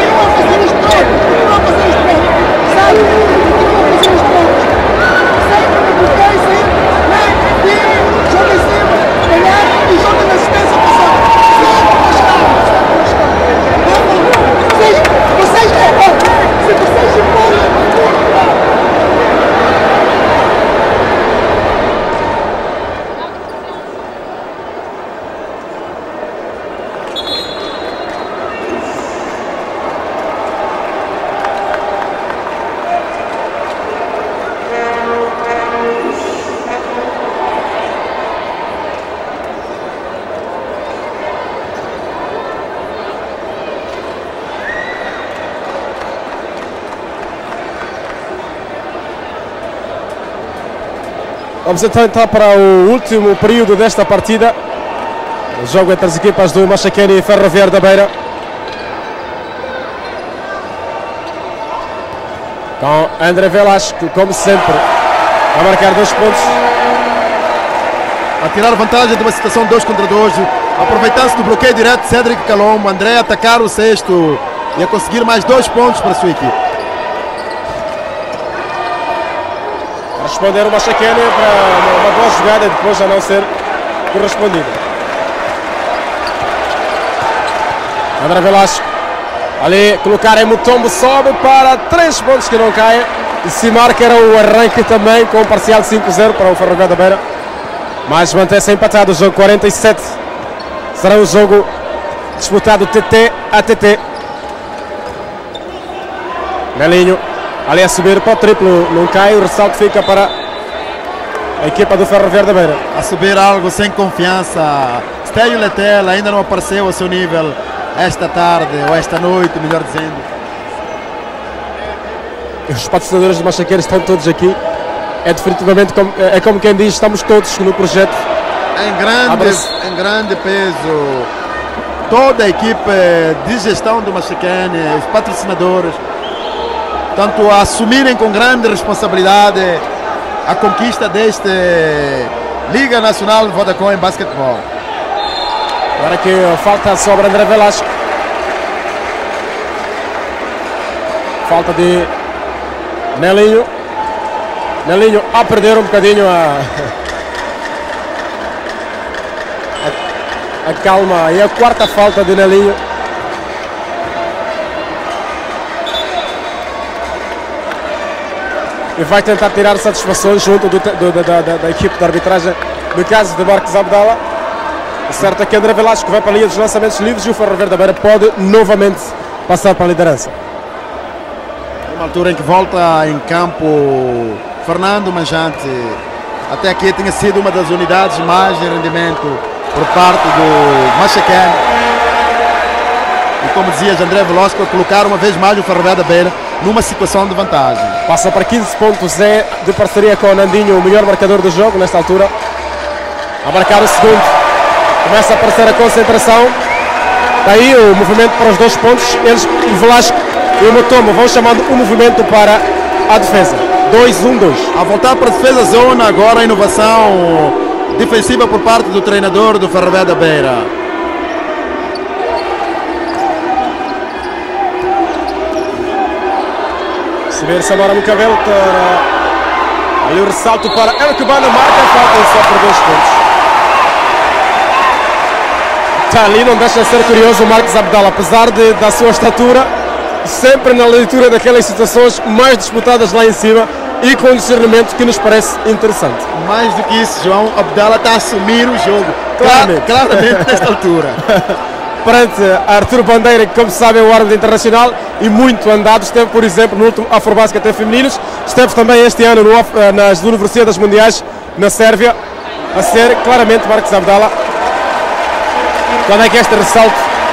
Sério? Vamos então entrar para o último período desta partida. O jogo entre as equipas do Machacane e Ferroviário da Beira. Com André Velasco, como sempre, a marcar dois pontos. A tirar vantagem de uma situação dois contra dois, aproveitando-se do bloqueio direto de Cédric Calombo, André a atacar o sexto e a conseguir mais dois pontos para a sua equipe. Responder o Machacane para uma, uma boa jogada e depois a não ser correspondida. André Velasco, ali colocar em Mutombo, sobe para três pontos que não caem. E se marca era o arranque também com um parcial de cinco a zero para o Ferroviário da Beira. Mas mantém-se empatado o jogo quarenta e sete. Será o jogo disputado T T a T T. Melinho, ali a subir para o triplo, não cai, o ressalto fica para a equipa do Ferroviário da Beira. A subir algo sem confiança. Stélio Letel ainda não apareceu ao seu nível esta tarde, ou esta noite, melhor dizendo. Os patrocinadores do Machacane estão todos aqui. É definitivamente como, é como quem diz, estamos todos no projeto. Em grande, em grande peso, toda a equipe de gestão do Machacane, os patrocinadores, tanto a assumirem com grande responsabilidade a conquista deste Liga Nacional de Vodacom em basquetebol. Agora que falta sobre André Velasco. Falta de Nelinho. Nelinho a perder um bocadinho a, a, a calma. E a quarta falta de Nelinho. E vai tentar tirar satisfações junto do, do, da, da, da equipe de arbitragem no caso de Marcos Abdala. O certo é que André Velasco vai para a linha dos lançamentos livres e o Ferroviário da Beira pode novamente passar para a liderança. Uma altura em que volta em campo Fernando Manjante, até aqui tinha sido uma das unidades mais de rendimento por parte do Machacane. E como dizias, André Velasco a colocar uma vez mais o Ferroviário da Beira numa situação de vantagem. Passa para quinze pontos, é de parceria com o Nandinho, o melhor marcador do jogo nesta altura. A marcar o segundo. Começa a aparecer a concentração. Está aí o movimento para os dois pontos. Eles, o Velasco e o Mutombo, vão chamando o movimento para a defesa. dois um dois. A voltar para a defesa zona, agora a inovação defensiva por parte do treinador do Ferroviário da Beira. Subir Samora no cabelo para ali o ressalto para El Cubano, marca a falta só por dois pontos. Está ali, não deixa de ser curioso o Marcos Abdala, apesar de, da sua estatura, sempre na leitura daquelas situações mais disputadas lá em cima e com um discernimento que nos parece interessante. Mais do que isso, João, Abdala está a assumir o jogo, claramente, claramente nesta altura. Perante Arturo Bandeira, que como sabem é o árbitro internacional e muito andado, esteve por exemplo no último Afrobasket em femininos, esteve também este ano no, nas Universidades Mundiais na Sérvia, a ser claramente Marcos Abdala. Quando é que este ressalto?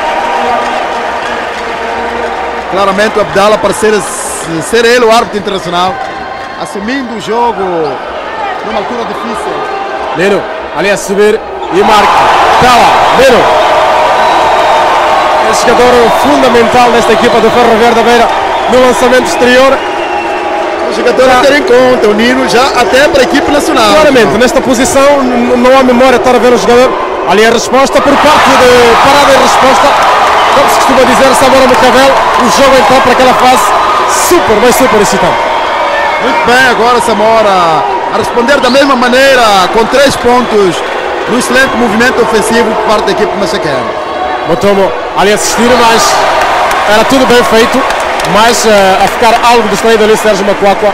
Claramente o Abdala parece ser ele o árbitro internacional, assumindo o jogo numa altura difícil. Lino, ali a subir e marca. Está lá, Lino. É jogador fundamental nesta equipa do Ferroviário da Beira no lançamento exterior. O jogador a ter em conta, o Nino já até para a equipe nacional. Claramente, não. Nesta posição não há memória de estar a ver o jogador. Ali a resposta por parte de parada e resposta. Como se costuma dizer, Samora no cabelo. O jogo então para aquela fase super, mas super excitante. Muito bem, agora Samora a responder da mesma maneira, com três pontos, no excelente movimento ofensivo por parte da equipe Machacane. Mutombo ali a assistir, mas era tudo bem feito, mas uh, a ficar algo distraído ali Sérgio Macuacua.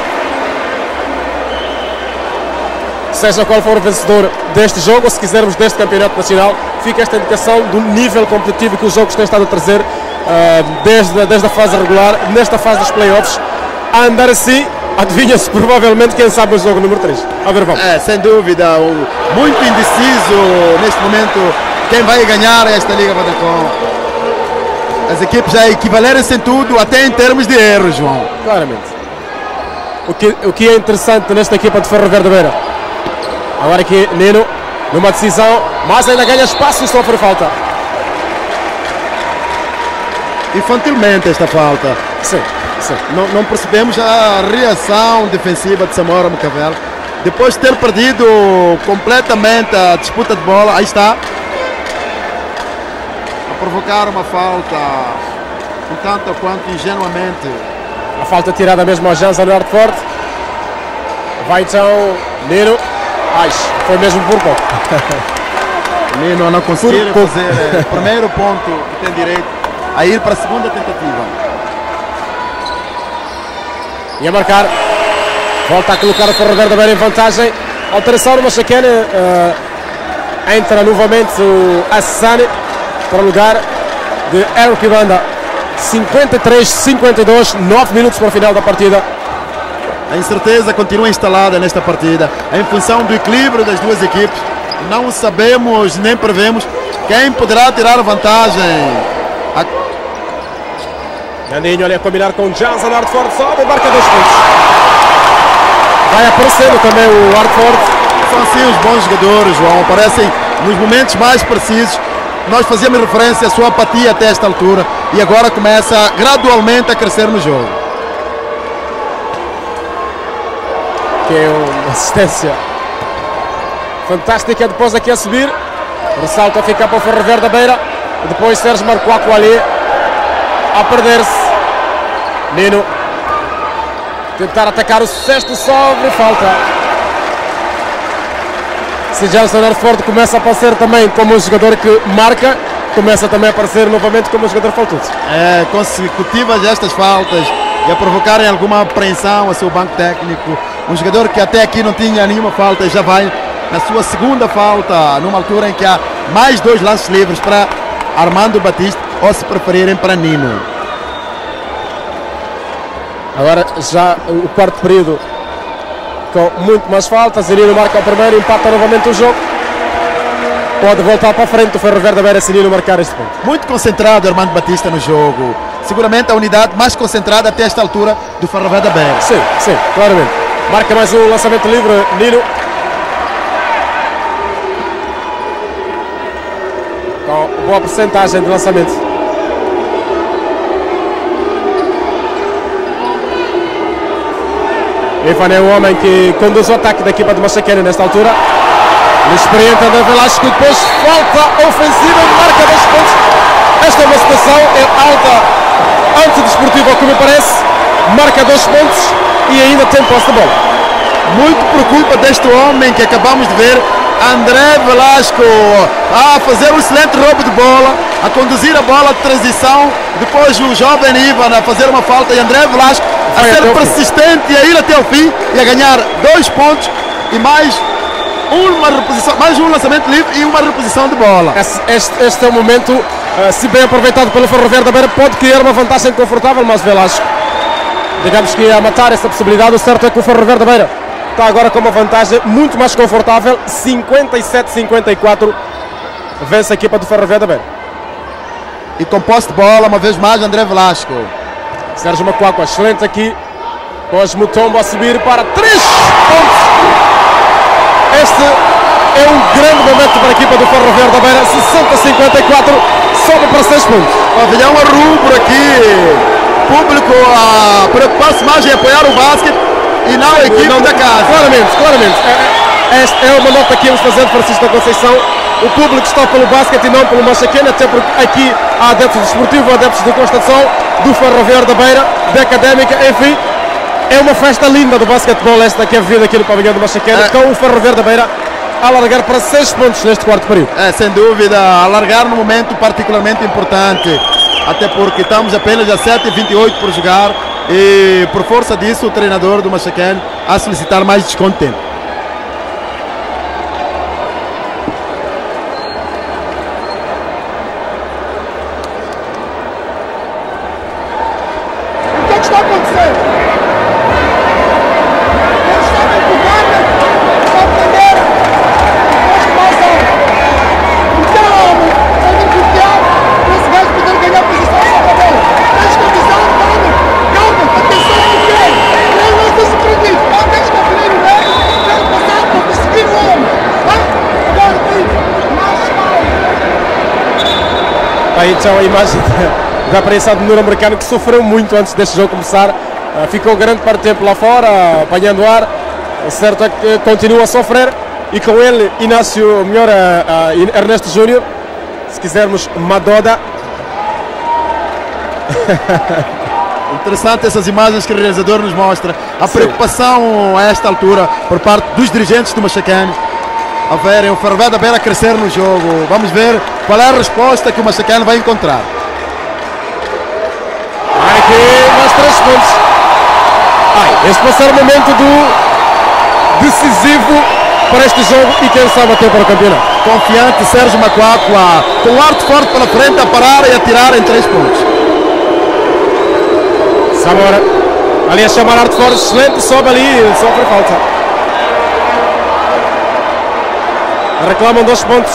Seja qual for o vencedor deste jogo, ou se quisermos deste campeonato nacional, fica esta indicação do nível competitivo que os jogos têm estado a trazer uh, desde, desde a fase regular, nesta fase dos playoffs, a andar assim. Adivinha-se provavelmente quem sabe o jogo número três. A ver, vamos. É, sem dúvida, o, muito indeciso neste momento quem vai ganhar esta Liga Vodacom. As equipes já equivalerem-se em tudo, até em termos de erros, João. Claramente. O que, o que é interessante nesta equipa de Ferroviário da Beira Agora aqui Nino, numa decisão, mas ainda ganha espaço e sofre falta. Infantilmente esta falta. Sim, sim. Não, não percebemos a reação defensiva de Samora Mcavel. Depois de ter perdido completamente a disputa de bola, aí está. A provocar uma falta um tanto quanto ingenuamente. A falta tirada mesmo ao Jansen Nordford. Vai então Nino. Ai, foi mesmo por pouco. Nino a não conseguir fazer o primeiro ponto que tem direito a ir para a segunda tentativa. E a marcar. Volta a colocar o Ferro Verde Beira em vantagem. Alteração no Machacane. Uh, entra novamente o Assane para o lugar de Eric Banda. cinquenta e três a cinquenta e dois, nove minutos para o final da partida. A incerteza continua instalada nesta partida. Em função do equilíbrio das duas equipes, não sabemos nem prevemos quem poderá tirar vantagem. A... Nandinho ali a combinar com Jansen Hartford, sobe e marca dois pontos. Vai aparecendo também o Hartford. São assim os bons jogadores, João. Aparecem nos momentos mais precisos. Nós fazíamos referência à sua apatia até esta altura e agora começa gradualmente a crescer no jogo. Que é uma assistência fantástica depois aqui a subir. Ressalto a ficar para o Ferro Verde da Beira. Depois Sérgio Marcoaco ali a perder-se. Nino tentar atacar o sexto sobre falta. Se Jansen Hartford começa a aparecer também como um jogador que marca, começa também a aparecer novamente como um jogador faltoso. É, consecutivas estas faltas e a provocarem alguma apreensão ao seu banco técnico. Um jogador que até aqui não tinha nenhuma falta já vai na sua segunda falta, numa altura em que há mais dois lances livres para Armando Batista ou, se preferirem, para Nino. Agora já o quarto período com muito mais faltas. Nino marca o primeiro, empata novamente o jogo. Pode voltar para a frente o Ferro Verde da Beira se Nino marcar este ponto. Muito concentrado Armando Batista no jogo. Seguramente a unidade mais concentrada até esta altura do Ferro Verde da Beira. Sim, sim, claramente. Marca mais um lançamento livre, Nino. Com boa porcentagem de lançamento. Ivan é o homem que conduz o ataque da equipa de Machacane nesta altura. O experiente André Velasco, depois falta ofensiva e marca dois pontos. Esta é uma situação é alta, antidesportiva, como me parece. Marca dois pontos e ainda tem posse de bola. Muito por culpa deste homem que acabamos de ver, André Velasco, a fazer um excelente roubo de bola, a conduzir a bola de transição. Depois o jovem Ivan a fazer uma falta e André Velasco a ser persistente e a ir até o fim e a ganhar dois pontos e mais uma reposição, mais um lançamento livre e uma reposição de bola. Este, este é o momento, uh, se bem aproveitado pelo Ferro Verde da Beira, pode criar uma vantagem confortável, mas Velasco, digamos que a matar essa possibilidade. O certo é que o Ferro Verde da Beira está agora com uma vantagem muito mais confortável, cinquenta e sete a cinquenta e quatro, vence a equipa do Ferro Verde da Beira. E com posse de bola, uma vez mais, André Velasco. Sérgio Macuaco, excelente aqui, Pós Mutombo a subir para três pontos. Este é um grande momento para a equipa do Ferro Verde da Beira, sessenta a cinquenta e quatro, sobe para seis pontos. Pavilhão a rubro aqui, público a preocupar-se mais em apoiar o basquete e não a equipe não, da casa. Claramente, claramente. É, esta é uma nota que íamos fazer de Francisco da Conceição. O público está pelo basquete e não pelo Machacane, até porque aqui há adeptos desportivos, adeptos de Constatação, do Ferro Verde da Beira, da Académica, enfim. É uma festa linda do basquetebol esta que é vivida aqui no pavilhão do Machacane, é. com o Ferro Verde da Beira a alargar para seis pontos neste quarto período. É, sem dúvida, alargar num momento particularmente importante, até porque estamos apenas a sete e vinte e oito por jogar e por força disso o treinador do Machacane a solicitar mais desconto de tempo. O que é que está acontecendo? Eles estão a empurrar para aprender o mais alto. Então, tem que confiar para esse gajo poder ganhar posição só para bola. Tens que avisar, calma, calma, atenção ao que é. Ele não está surpreendido. Há tens que afinar o gajo, Está aí então a imagem da aparição do Nuro-Americano, que sofreu muito antes deste jogo começar. Uh, ficou grande parte do tempo lá fora, uh, apanhando ar. O certo é que continua a sofrer. E com ele, Inácio, melhor uh, uh, Ernesto Júnior, se quisermos, Madoda. Interessante essas imagens que o realizador nos mostra. A Sim. preocupação a esta altura por parte dos dirigentes do Machacane a verem o Ferroviário da Beira crescer no jogo. Vamos ver qual é a resposta que o Machacane vai encontrar. Aqui mais três pontos. Ai, este vai ser o momento do decisivo para este jogo e quem sabe até para o campeonato. Confiante Sérgio Macuacua, com o arte forte pela frente a parar e a tirar em três pontos. Samora, ali a chamar arte forte, excelente, sobe ali, sofre falta. Reclamam dois pontos.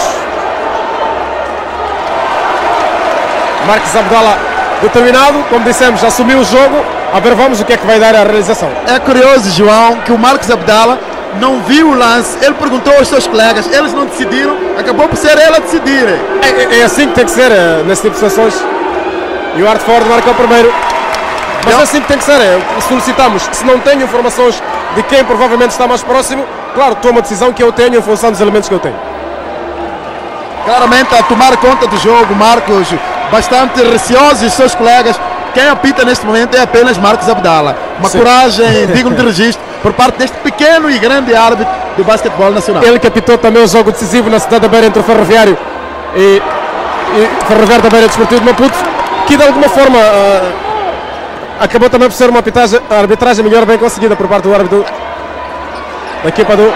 Marcos Abdala determinado, como dissemos, assumiu o jogo. A ver, vamos o que é que vai dar a realização. É curioso, João, que o Marcos Abdala não viu o lance, ele perguntou aos seus colegas, eles não decidiram, acabou por ser ele a decidir. É, é, é assim que tem que ser, é, nesse tipo de situações. E o Arte Ford marca o primeiro. Mas é assim que tem que ser, é, solicitamos, se não tenho informações de quem provavelmente está mais próximo, claro, tomo a decisão que eu tenho em função dos elementos que eu tenho. Claramente a tomar conta do jogo, Marcos, bastante receoso dos seus colegas. Quem apita neste momento é apenas Marcos Abdala. Uma Sim. coragem digna de registro por parte deste pequeno e grande árbitro do basquetebol nacional. Ele que apitou também o jogo decisivo na cidade da Beira entre o Ferroviário e, e Ferroviário da Beira Desportivo de Maputo, que de alguma forma uh, acabou também por ser uma arbitragem, a arbitragem melhor bem conseguida por parte do árbitro da equipa do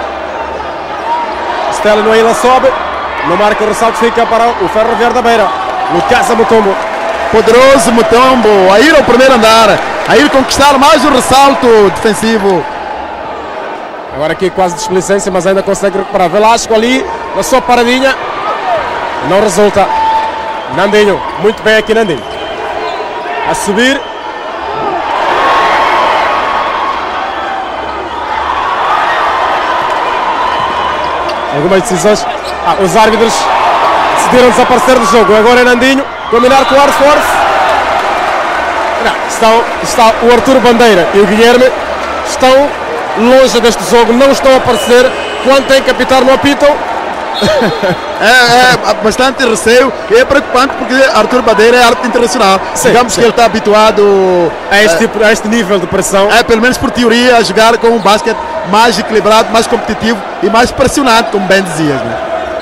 Stella. No Ilha sobe, no marca o ressalto, fica para o Ferroviário da Beira. Lucas Mutombo, poderoso Mutombo a ir ao primeiro andar, a ir conquistar mais um ressalto defensivo. Agora aqui quase displicência, mas ainda consegue recuperar. Velasco ali na sua paradinha, não resulta. Nandinho, muito bem aqui Nandinho, a subir. Algumas decisões, ah, os árbitros decidiram desaparecer do jogo. Agora é Nandinho, combinar com o Arsforth. Estão, está o Arturo Bandeira e o Guilherme estão longe deste jogo, não estão a aparecer. Quando têm que apitar, não apitam. É, é bastante receio e é preocupante porque Arturo Bandeira é árbitro internacional. Sim, digamos sim. que ele está habituado a este, tipo, a este nível de pressão. É, pelo menos por teoria, a jogar com um basquete mais equilibrado, mais competitivo e mais pressionante, como bem dizias, né?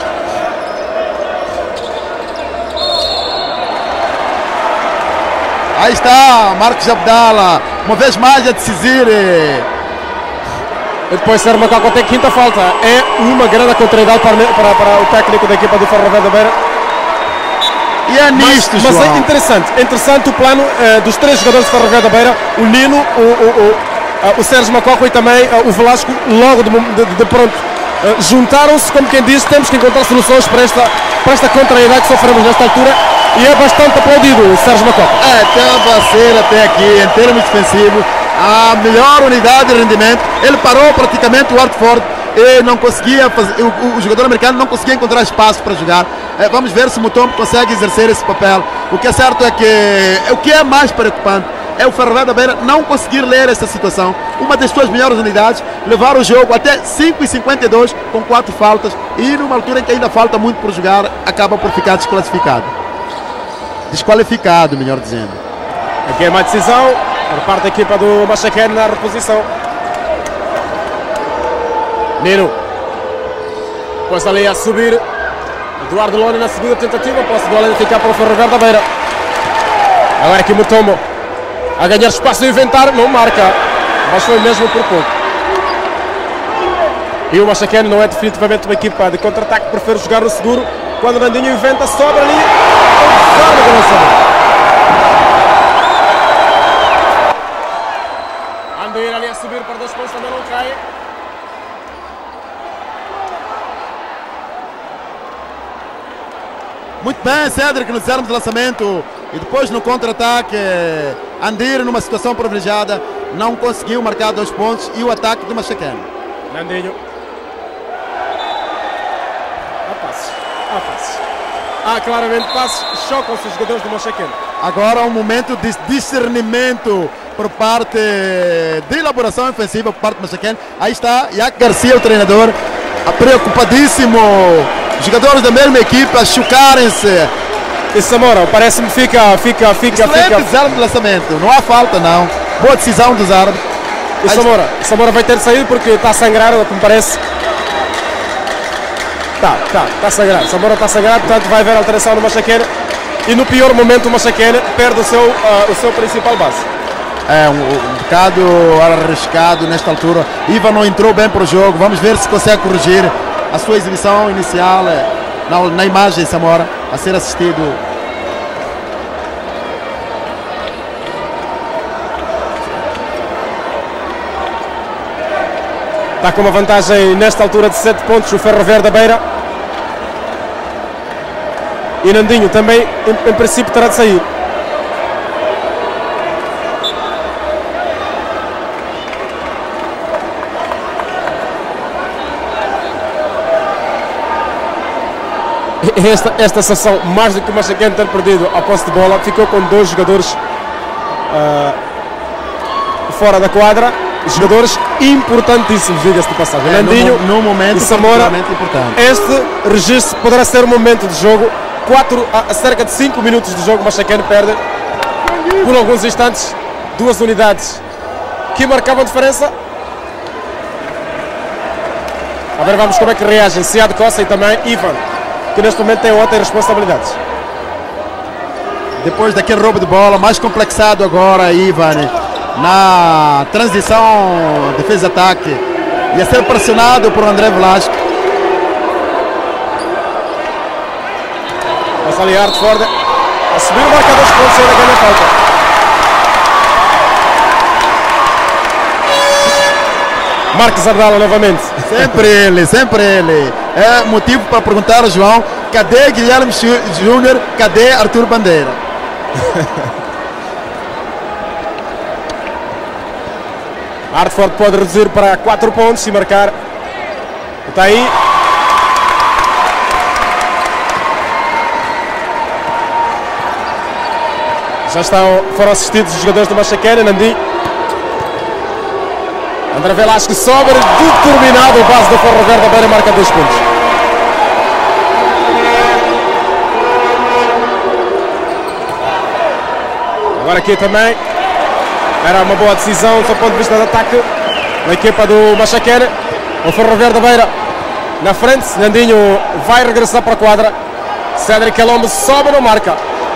Aí está Marcos Abdala, uma vez mais a decidir. E depois Sérgio Macuacua tem quinta falta. É uma grande contrariedade para, para, para o técnico da equipa do Ferroviário da Beira. E é nisto, mas, mas é interessante, é interessante o plano uh, dos três jogadores do Ferroviário da Beira, o Nino, o, o, o, uh, o Sérgio Macuacua e também uh, o Velasco, logo de, de, de pronto. Uh, juntaram-se, como quem disse, temos que encontrar soluções para esta, para esta contrariedade que sofremos nesta altura. E é bastante aplaudido o Sérgio Macuacua. É, estava a ser até aqui, em termos defensivos, a melhor unidade de rendimento. Ele parou praticamente o Hartford e não conseguia fazer, o, o jogador americano não conseguia encontrar espaço para jogar. É, vamos ver se o Mutombo consegue exercer esse papel. O que é certo é que o que é mais preocupante é o Ferroviário da Beira não conseguir ler essa situação. Uma das suas melhores unidades, levar o jogo até cinco e cinquenta e dois com quatro faltas e numa altura em que ainda falta muito por jogar, acaba por ficar desclassificado. Desqualificado, melhor dizendo. Aqui é uma decisão por parte da equipa do Machacane na reposição. Nino, depois ali a subir. Eduardo Lone na segunda tentativa, posse de bola ficar para o Ferroviário da Beira. Agora aqui Mutombo a ganhar espaço e inventar, não marca, mas foi mesmo por pouco. E o Machacane não é definitivamente uma equipa de contra-ataque, prefere jogar no seguro. Quando o Nandinho inventa, sobra ali. Andoir ali a subir para dois pontos, também não cai. Muito bem, Cédric, nos armos de lançamento e depois no contra-ataque, Andir numa situação privilegiada, não conseguiu marcar dois pontos e o ataque do Machacane. Nandinho. A passe, a passe. há claramente passos, chocam-se os jogadores do Machacane. Agora um momento de discernimento por parte de elaboração ofensiva por parte do Machacane. Aí está Iac Garcia, o treinador, preocupadíssimo. Os jogadores da mesma equipe a chocarem-se. E Samora, parece-me fica, fica, fica, Excelente fica. desarme de lançamento, não há falta não. Boa decisão dos árbitros. E Samora, Samora vai ter de sair porque está a sangrar, o que me parece. Está, está, está a sangrar. Samora está a sangrar, portanto vai haver alteração no Machacane. E no pior momento o Machacane perde o seu, uh, o seu principal base. É um, um bocado arriscado nesta altura. Ivan não entrou bem para o jogo. Vamos ver se consegue corrigir a sua exibição inicial na, na imagem, Samora, a ser assistido. Está com uma vantagem nesta altura de sete pontos o Ferroviário da Beira. E Nandinho também, em, em princípio, terá de sair. Esta, esta sessão, mais do que o Machacane ter perdido a posse de bola, ficou com dois jogadores uh, fora da quadra. Jogadores importantíssimos, diga-se de passagem. É, Nandinho no, no momento e Samora. Importante. Este registro poderá ser um momento de jogo. Quatro, a cerca de cinco minutos de jogo, Machacane perde por alguns instantes duas unidades que marcavam diferença. A ver, vamos como é que reagem Sead Costa e também Ivan, que neste momento tem outras responsabilidades. Depois daquele roubo de bola, mais complexado agora, Ivan, na transição defesa-ataque, ia ser pressionado por André Velasco. Passa ali Hartford a subir o marcador de pontos e ainda ganha falta. Marcos Ardala novamente. Sempre ele, sempre ele. É motivo para perguntar ao João, cadê Guilherme Júnior, cadê Arthur Bandeira? Hartford pode reduzir para quatro pontos e marcar. Está aí. Já estão, foram assistidos os jogadores do Machacane, Nandi. André Velasco sobra, determinado, o base do Ferroviário da Beira marca dois pontos. Agora aqui também era uma boa decisão do ponto de vista de ataque da equipa do Machacane. O Ferroviário da Beira na frente, Nandinho vai regressar para a quadra. Cédric Alombo sobe, não marca.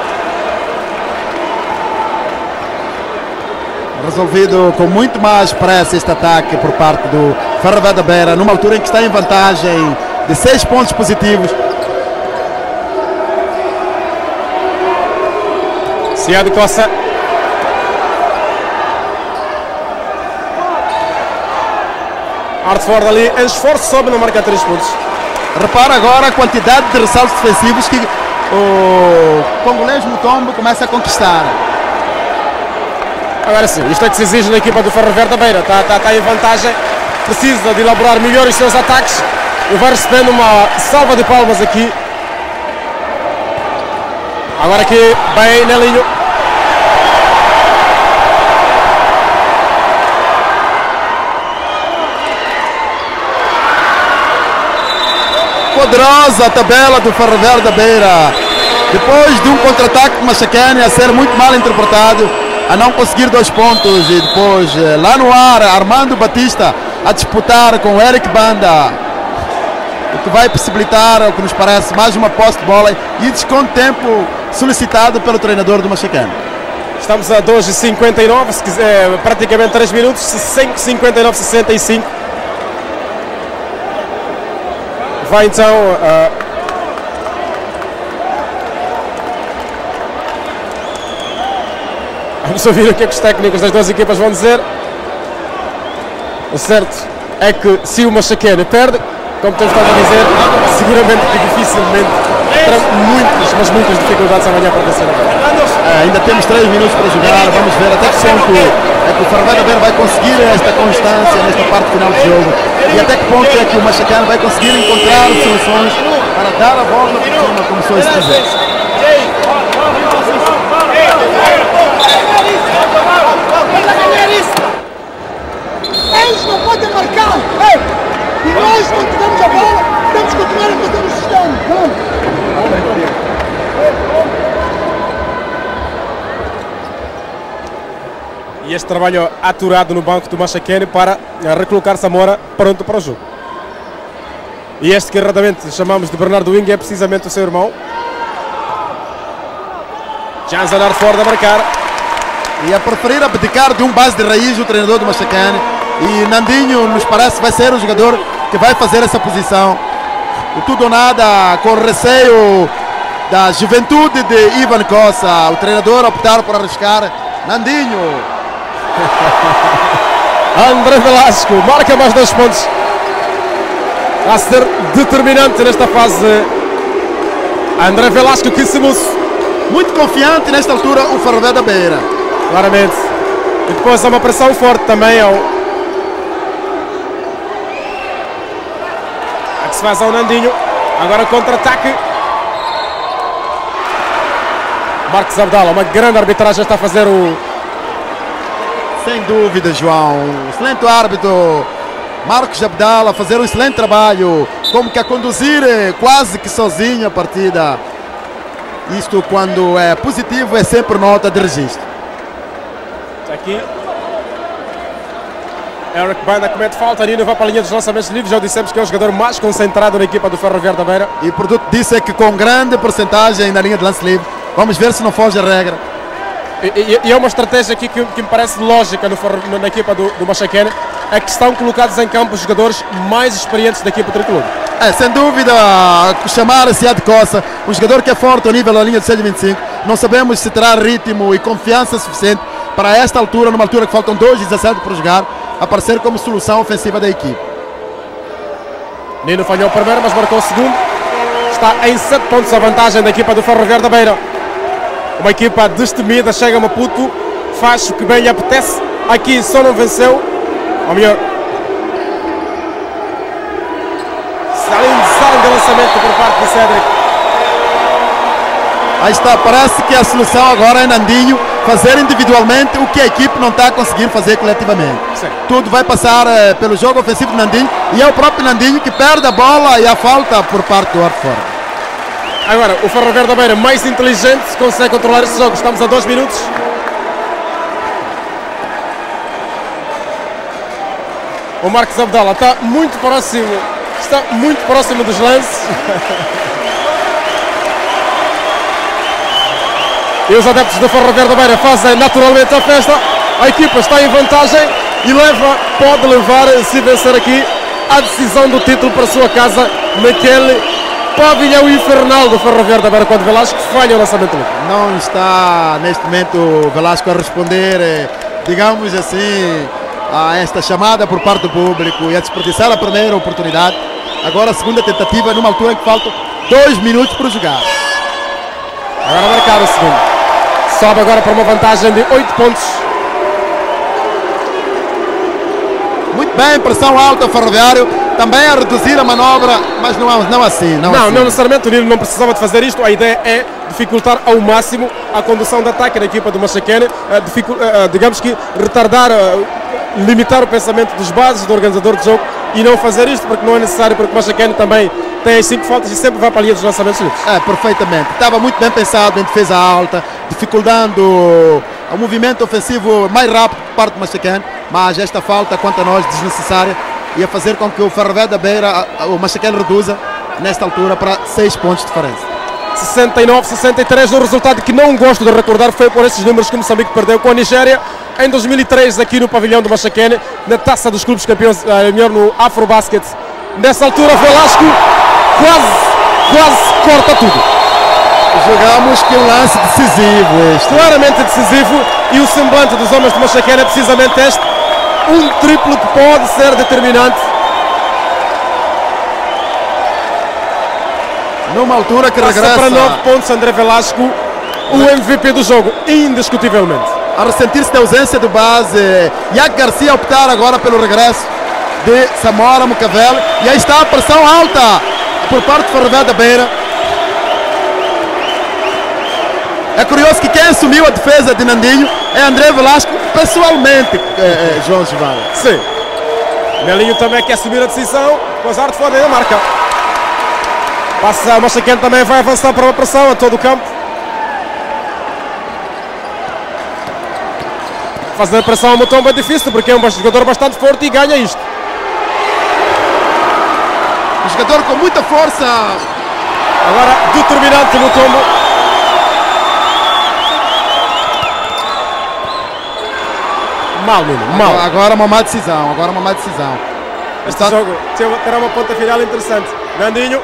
Resolvido com muito mais pressa este ataque por parte do Ferroviário da Beira, numa altura em que está em vantagem de seis pontos positivos. Sead Costa. Hartford ali, em esforço sobe, não marca três pontos. Repara agora a quantidade de ressaltos defensivos que o congolês Mutombo começa a conquistar. Agora sim, isto é que se exige na equipa do Ferroviário da Beira. Está, está, está em vantagem, precisa de elaborar melhor os seus ataques e vai recebendo uma salva de palmas aqui. Agora aqui, bem Nelinho. Poderosa a tabela do Ferroviário da Beira. Depois de um contra-ataque de Machacane a ser muito mal interpretado, a não conseguir dois pontos, e depois lá no ar Armando Batista a disputar com o Eric Banda, o que vai possibilitar, o que nos parece, mais uma posse de bola e desconto de tempo solicitado pelo treinador do Machacane. Estamos a dois e cinquenta e nove, se quiser, praticamente três minutos, cinquenta e nove a sessenta e cinco. Vai então uh, vamos ouvir o que é que os técnicos das duas equipas vão dizer. O certo é que se o Machacane perde, como temos estado a dizer, seguramente que dificilmente terá muitas, mas muitas dificuldades amanhã para vencer a bola. É, ainda temos três minutos para jogar, vamos ver até que ponto é que o Ferroviário da Beira vai conseguir esta constância nesta parte final do jogo e até que ponto é que o Machacane vai conseguir encontrar soluções para dar a volta por cima, como só isso dizer. Eles não podem marcar! Ei! E nós, quando tivermos a bola, temos que continuar a fazer o sistema! E este trabalho aturado no banco do Machacane para recolocar Samora pronto para o jogo. E este que erradamente chamamos de Bernardo Wing é precisamente o seu irmão. Janzanar Ford a marcar. E a preferir abdicar de um base de raiz o treinador do Machacane. E Nandinho, nos parece, vai ser o jogador que vai fazer essa posição. O tudo ou nada, com receio da juventude de Ivan Costa. O treinador optar por arriscar Nandinho. André Velasco marca mais dois pontos. A ser determinante nesta fase. André Velasco que se musse. Muito confiante nesta altura o Ferroviário da Beira. Claramente. E depois há uma pressão forte também ao... a que se faz ao Nandinho. Agora contra-ataque. Marcos Abdala, uma grande arbitragem está a fazer o... Sem dúvida, João. Excelente árbitro. Marcos Abdala a fazer um excelente trabalho. Como que a conduzir quase que sozinho a partida. Isto quando é positivo é sempre nota de registro. Aqui. Eric Banda comete falta, Nino vai para a linha dos lançamentos livres. Já dissemos que é o jogador mais concentrado na equipa do Ferroviário da Beira. E o produto disso é que com grande porcentagem na linha de lance livre. Vamos ver se não foge a regra. E, e, e é uma estratégia aqui que, que me parece lógica no, na equipa do, do Machacane. É que estão colocados em campo os jogadores mais experientes da equipa tricolor. É, sem dúvida, chamar Siad Costa, um jogador que é forte ao nível da linha de seis vinte e cinco. Não sabemos se terá ritmo e confiança suficiente para esta altura, numa altura que faltam dois e dezassete para jogar, aparecer como solução ofensiva da equipe. Nino falhou o primeiro, mas marcou o segundo. Está em sete pontos a vantagem da equipa do Ferroviário da Beira. Uma equipa destemida, chega a Maputo, faz o que bem lhe apetece. Aqui só não venceu. Ou melhor, salinho de lançamento por parte de Cédric. Aí está, parece que a solução agora é Nandinho fazer individualmente o que a equipe não está a conseguir fazer coletivamente. Sim. Tudo vai passar uh, pelo jogo ofensivo de Nandinho e é o próprio Nandinho que perde a bola e a falta por parte do Arte Fora. Agora, o Ferroviário da Beira mais inteligente consegue controlar este jogo. Estamos a dois minutos. O Marcos Abdala está muito próximo, está muito próximo dos lances. E os adeptos do Ferroviário da Beira fazem naturalmente a festa. A equipa está em vantagem e leva, pode levar, se vencer aqui, a decisão do título para a sua casa naquele pavilhão infernal do Ferroviário da Beira, quando Velasco falha o lançamento livre. Não está neste momento Velasco a responder, digamos assim, a esta chamada por parte do público e a desperdiçar a primeira oportunidade. Agora a segunda tentativa numa altura em que faltam dois minutos para jogar. Agora marcar o segundo. Sobe agora para uma vantagem de oito pontos. Muito bem, pressão alta, o Ferroviário também a reduzir a manobra, mas não, não assim. Não, não, assim. não necessariamente, o Nino não precisava de fazer isto. A ideia é dificultar ao máximo a condução de ataque da equipa do Machacane, digamos que retardar, limitar o pensamento dos bases, do organizador de jogo e não fazer isto porque não é necessário, porque o Machacane também tem as cinco faltas e sempre vai para a linha dos lançamentos livres. É, perfeitamente. Estava muito bem pensado em defesa alta, dificultando o movimento ofensivo mais rápido por parte do Machacane, mas esta falta, quanto a nós, desnecessária, ia fazer com que o Ferroviário da Beira, o Machacane reduza nesta altura para seis pontos de diferença. sessenta e nove a sessenta e três, um resultado que não gosto de recordar, foi por esses números que Moçambique perdeu com a Nigéria em dois mil e três aqui no pavilhão do Machacane, na taça dos clubes campeões, melhor no Afrobasket. Nessa altura Velasco quase, quase corta tudo. Jogamos que um lance decisivo este. Claramente decisivo, e o semblante dos homens do Machacane é precisamente este, um triplo que pode ser determinante. Numa altura que Passa regressa para nove pontos André Velasco, o M V P do jogo, indiscutivelmente. A ressentir-se da ausência do base, Iac Garcia a optar agora pelo regresso de Samora Mucavel, e aí está a pressão alta por parte do Ferroviário da Beira. É curioso que quem assumiu a defesa de Nandinho é André Velasco pessoalmente, é, é, João Gival. Sim. Nelinho também quer assumir a decisão, com as artes fora da marca. Passa, o Machaqueno também vai avançar para uma pressão a todo o campo. Fazer a pressão é um botão bem difícil, porque é um jogador bastante forte e ganha isto. Um jogador com muita força. Agora, determinante no tombo. Mal, Nuno, mal. Agora uma má decisão, agora uma má decisão. Este Está... jogo terá uma ponta final interessante. Nandinho.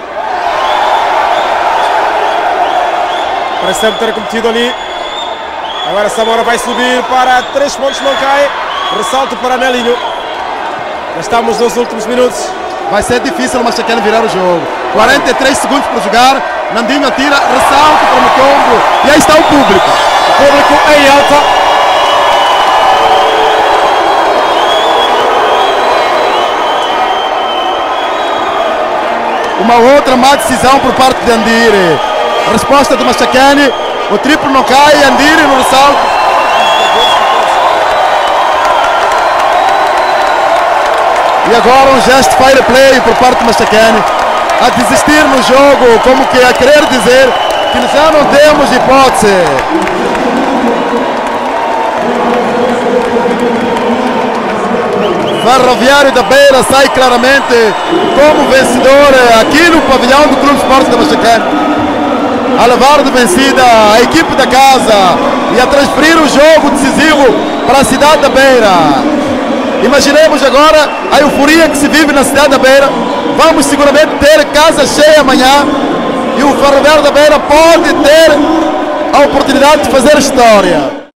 Parece sempre ter cometido ali. Agora Samora vai subir para três pontos, não cai. Ressalto para Nelinho. Já estamos nos últimos minutos. Vai ser difícil o Machaqueno virar o jogo. quarenta e três segundos para jogar. Nandinho atira, ressalto para o tombo. E aí está o público. O público em alta. Uma outra má decisão por parte de Andire. Resposta do Machaquene. O triplo não cai, Andire no ressalto. E agora um gesto fire play por parte do Machaquene. A desistir no jogo, como que a querer dizer que já não temos hipótese. Ferroviário da Beira sai claramente como vencedor aqui no pavilhão do Clube Esporte da Machaquene, a levar de vencida a equipe da casa e a transferir o jogo decisivo para a cidade da Beira. Imaginemos agora a euforia que se vive na cidade da Beira. Vamos seguramente ter casa cheia amanhã e o Ferroviário da Beira pode ter a oportunidade de fazer história.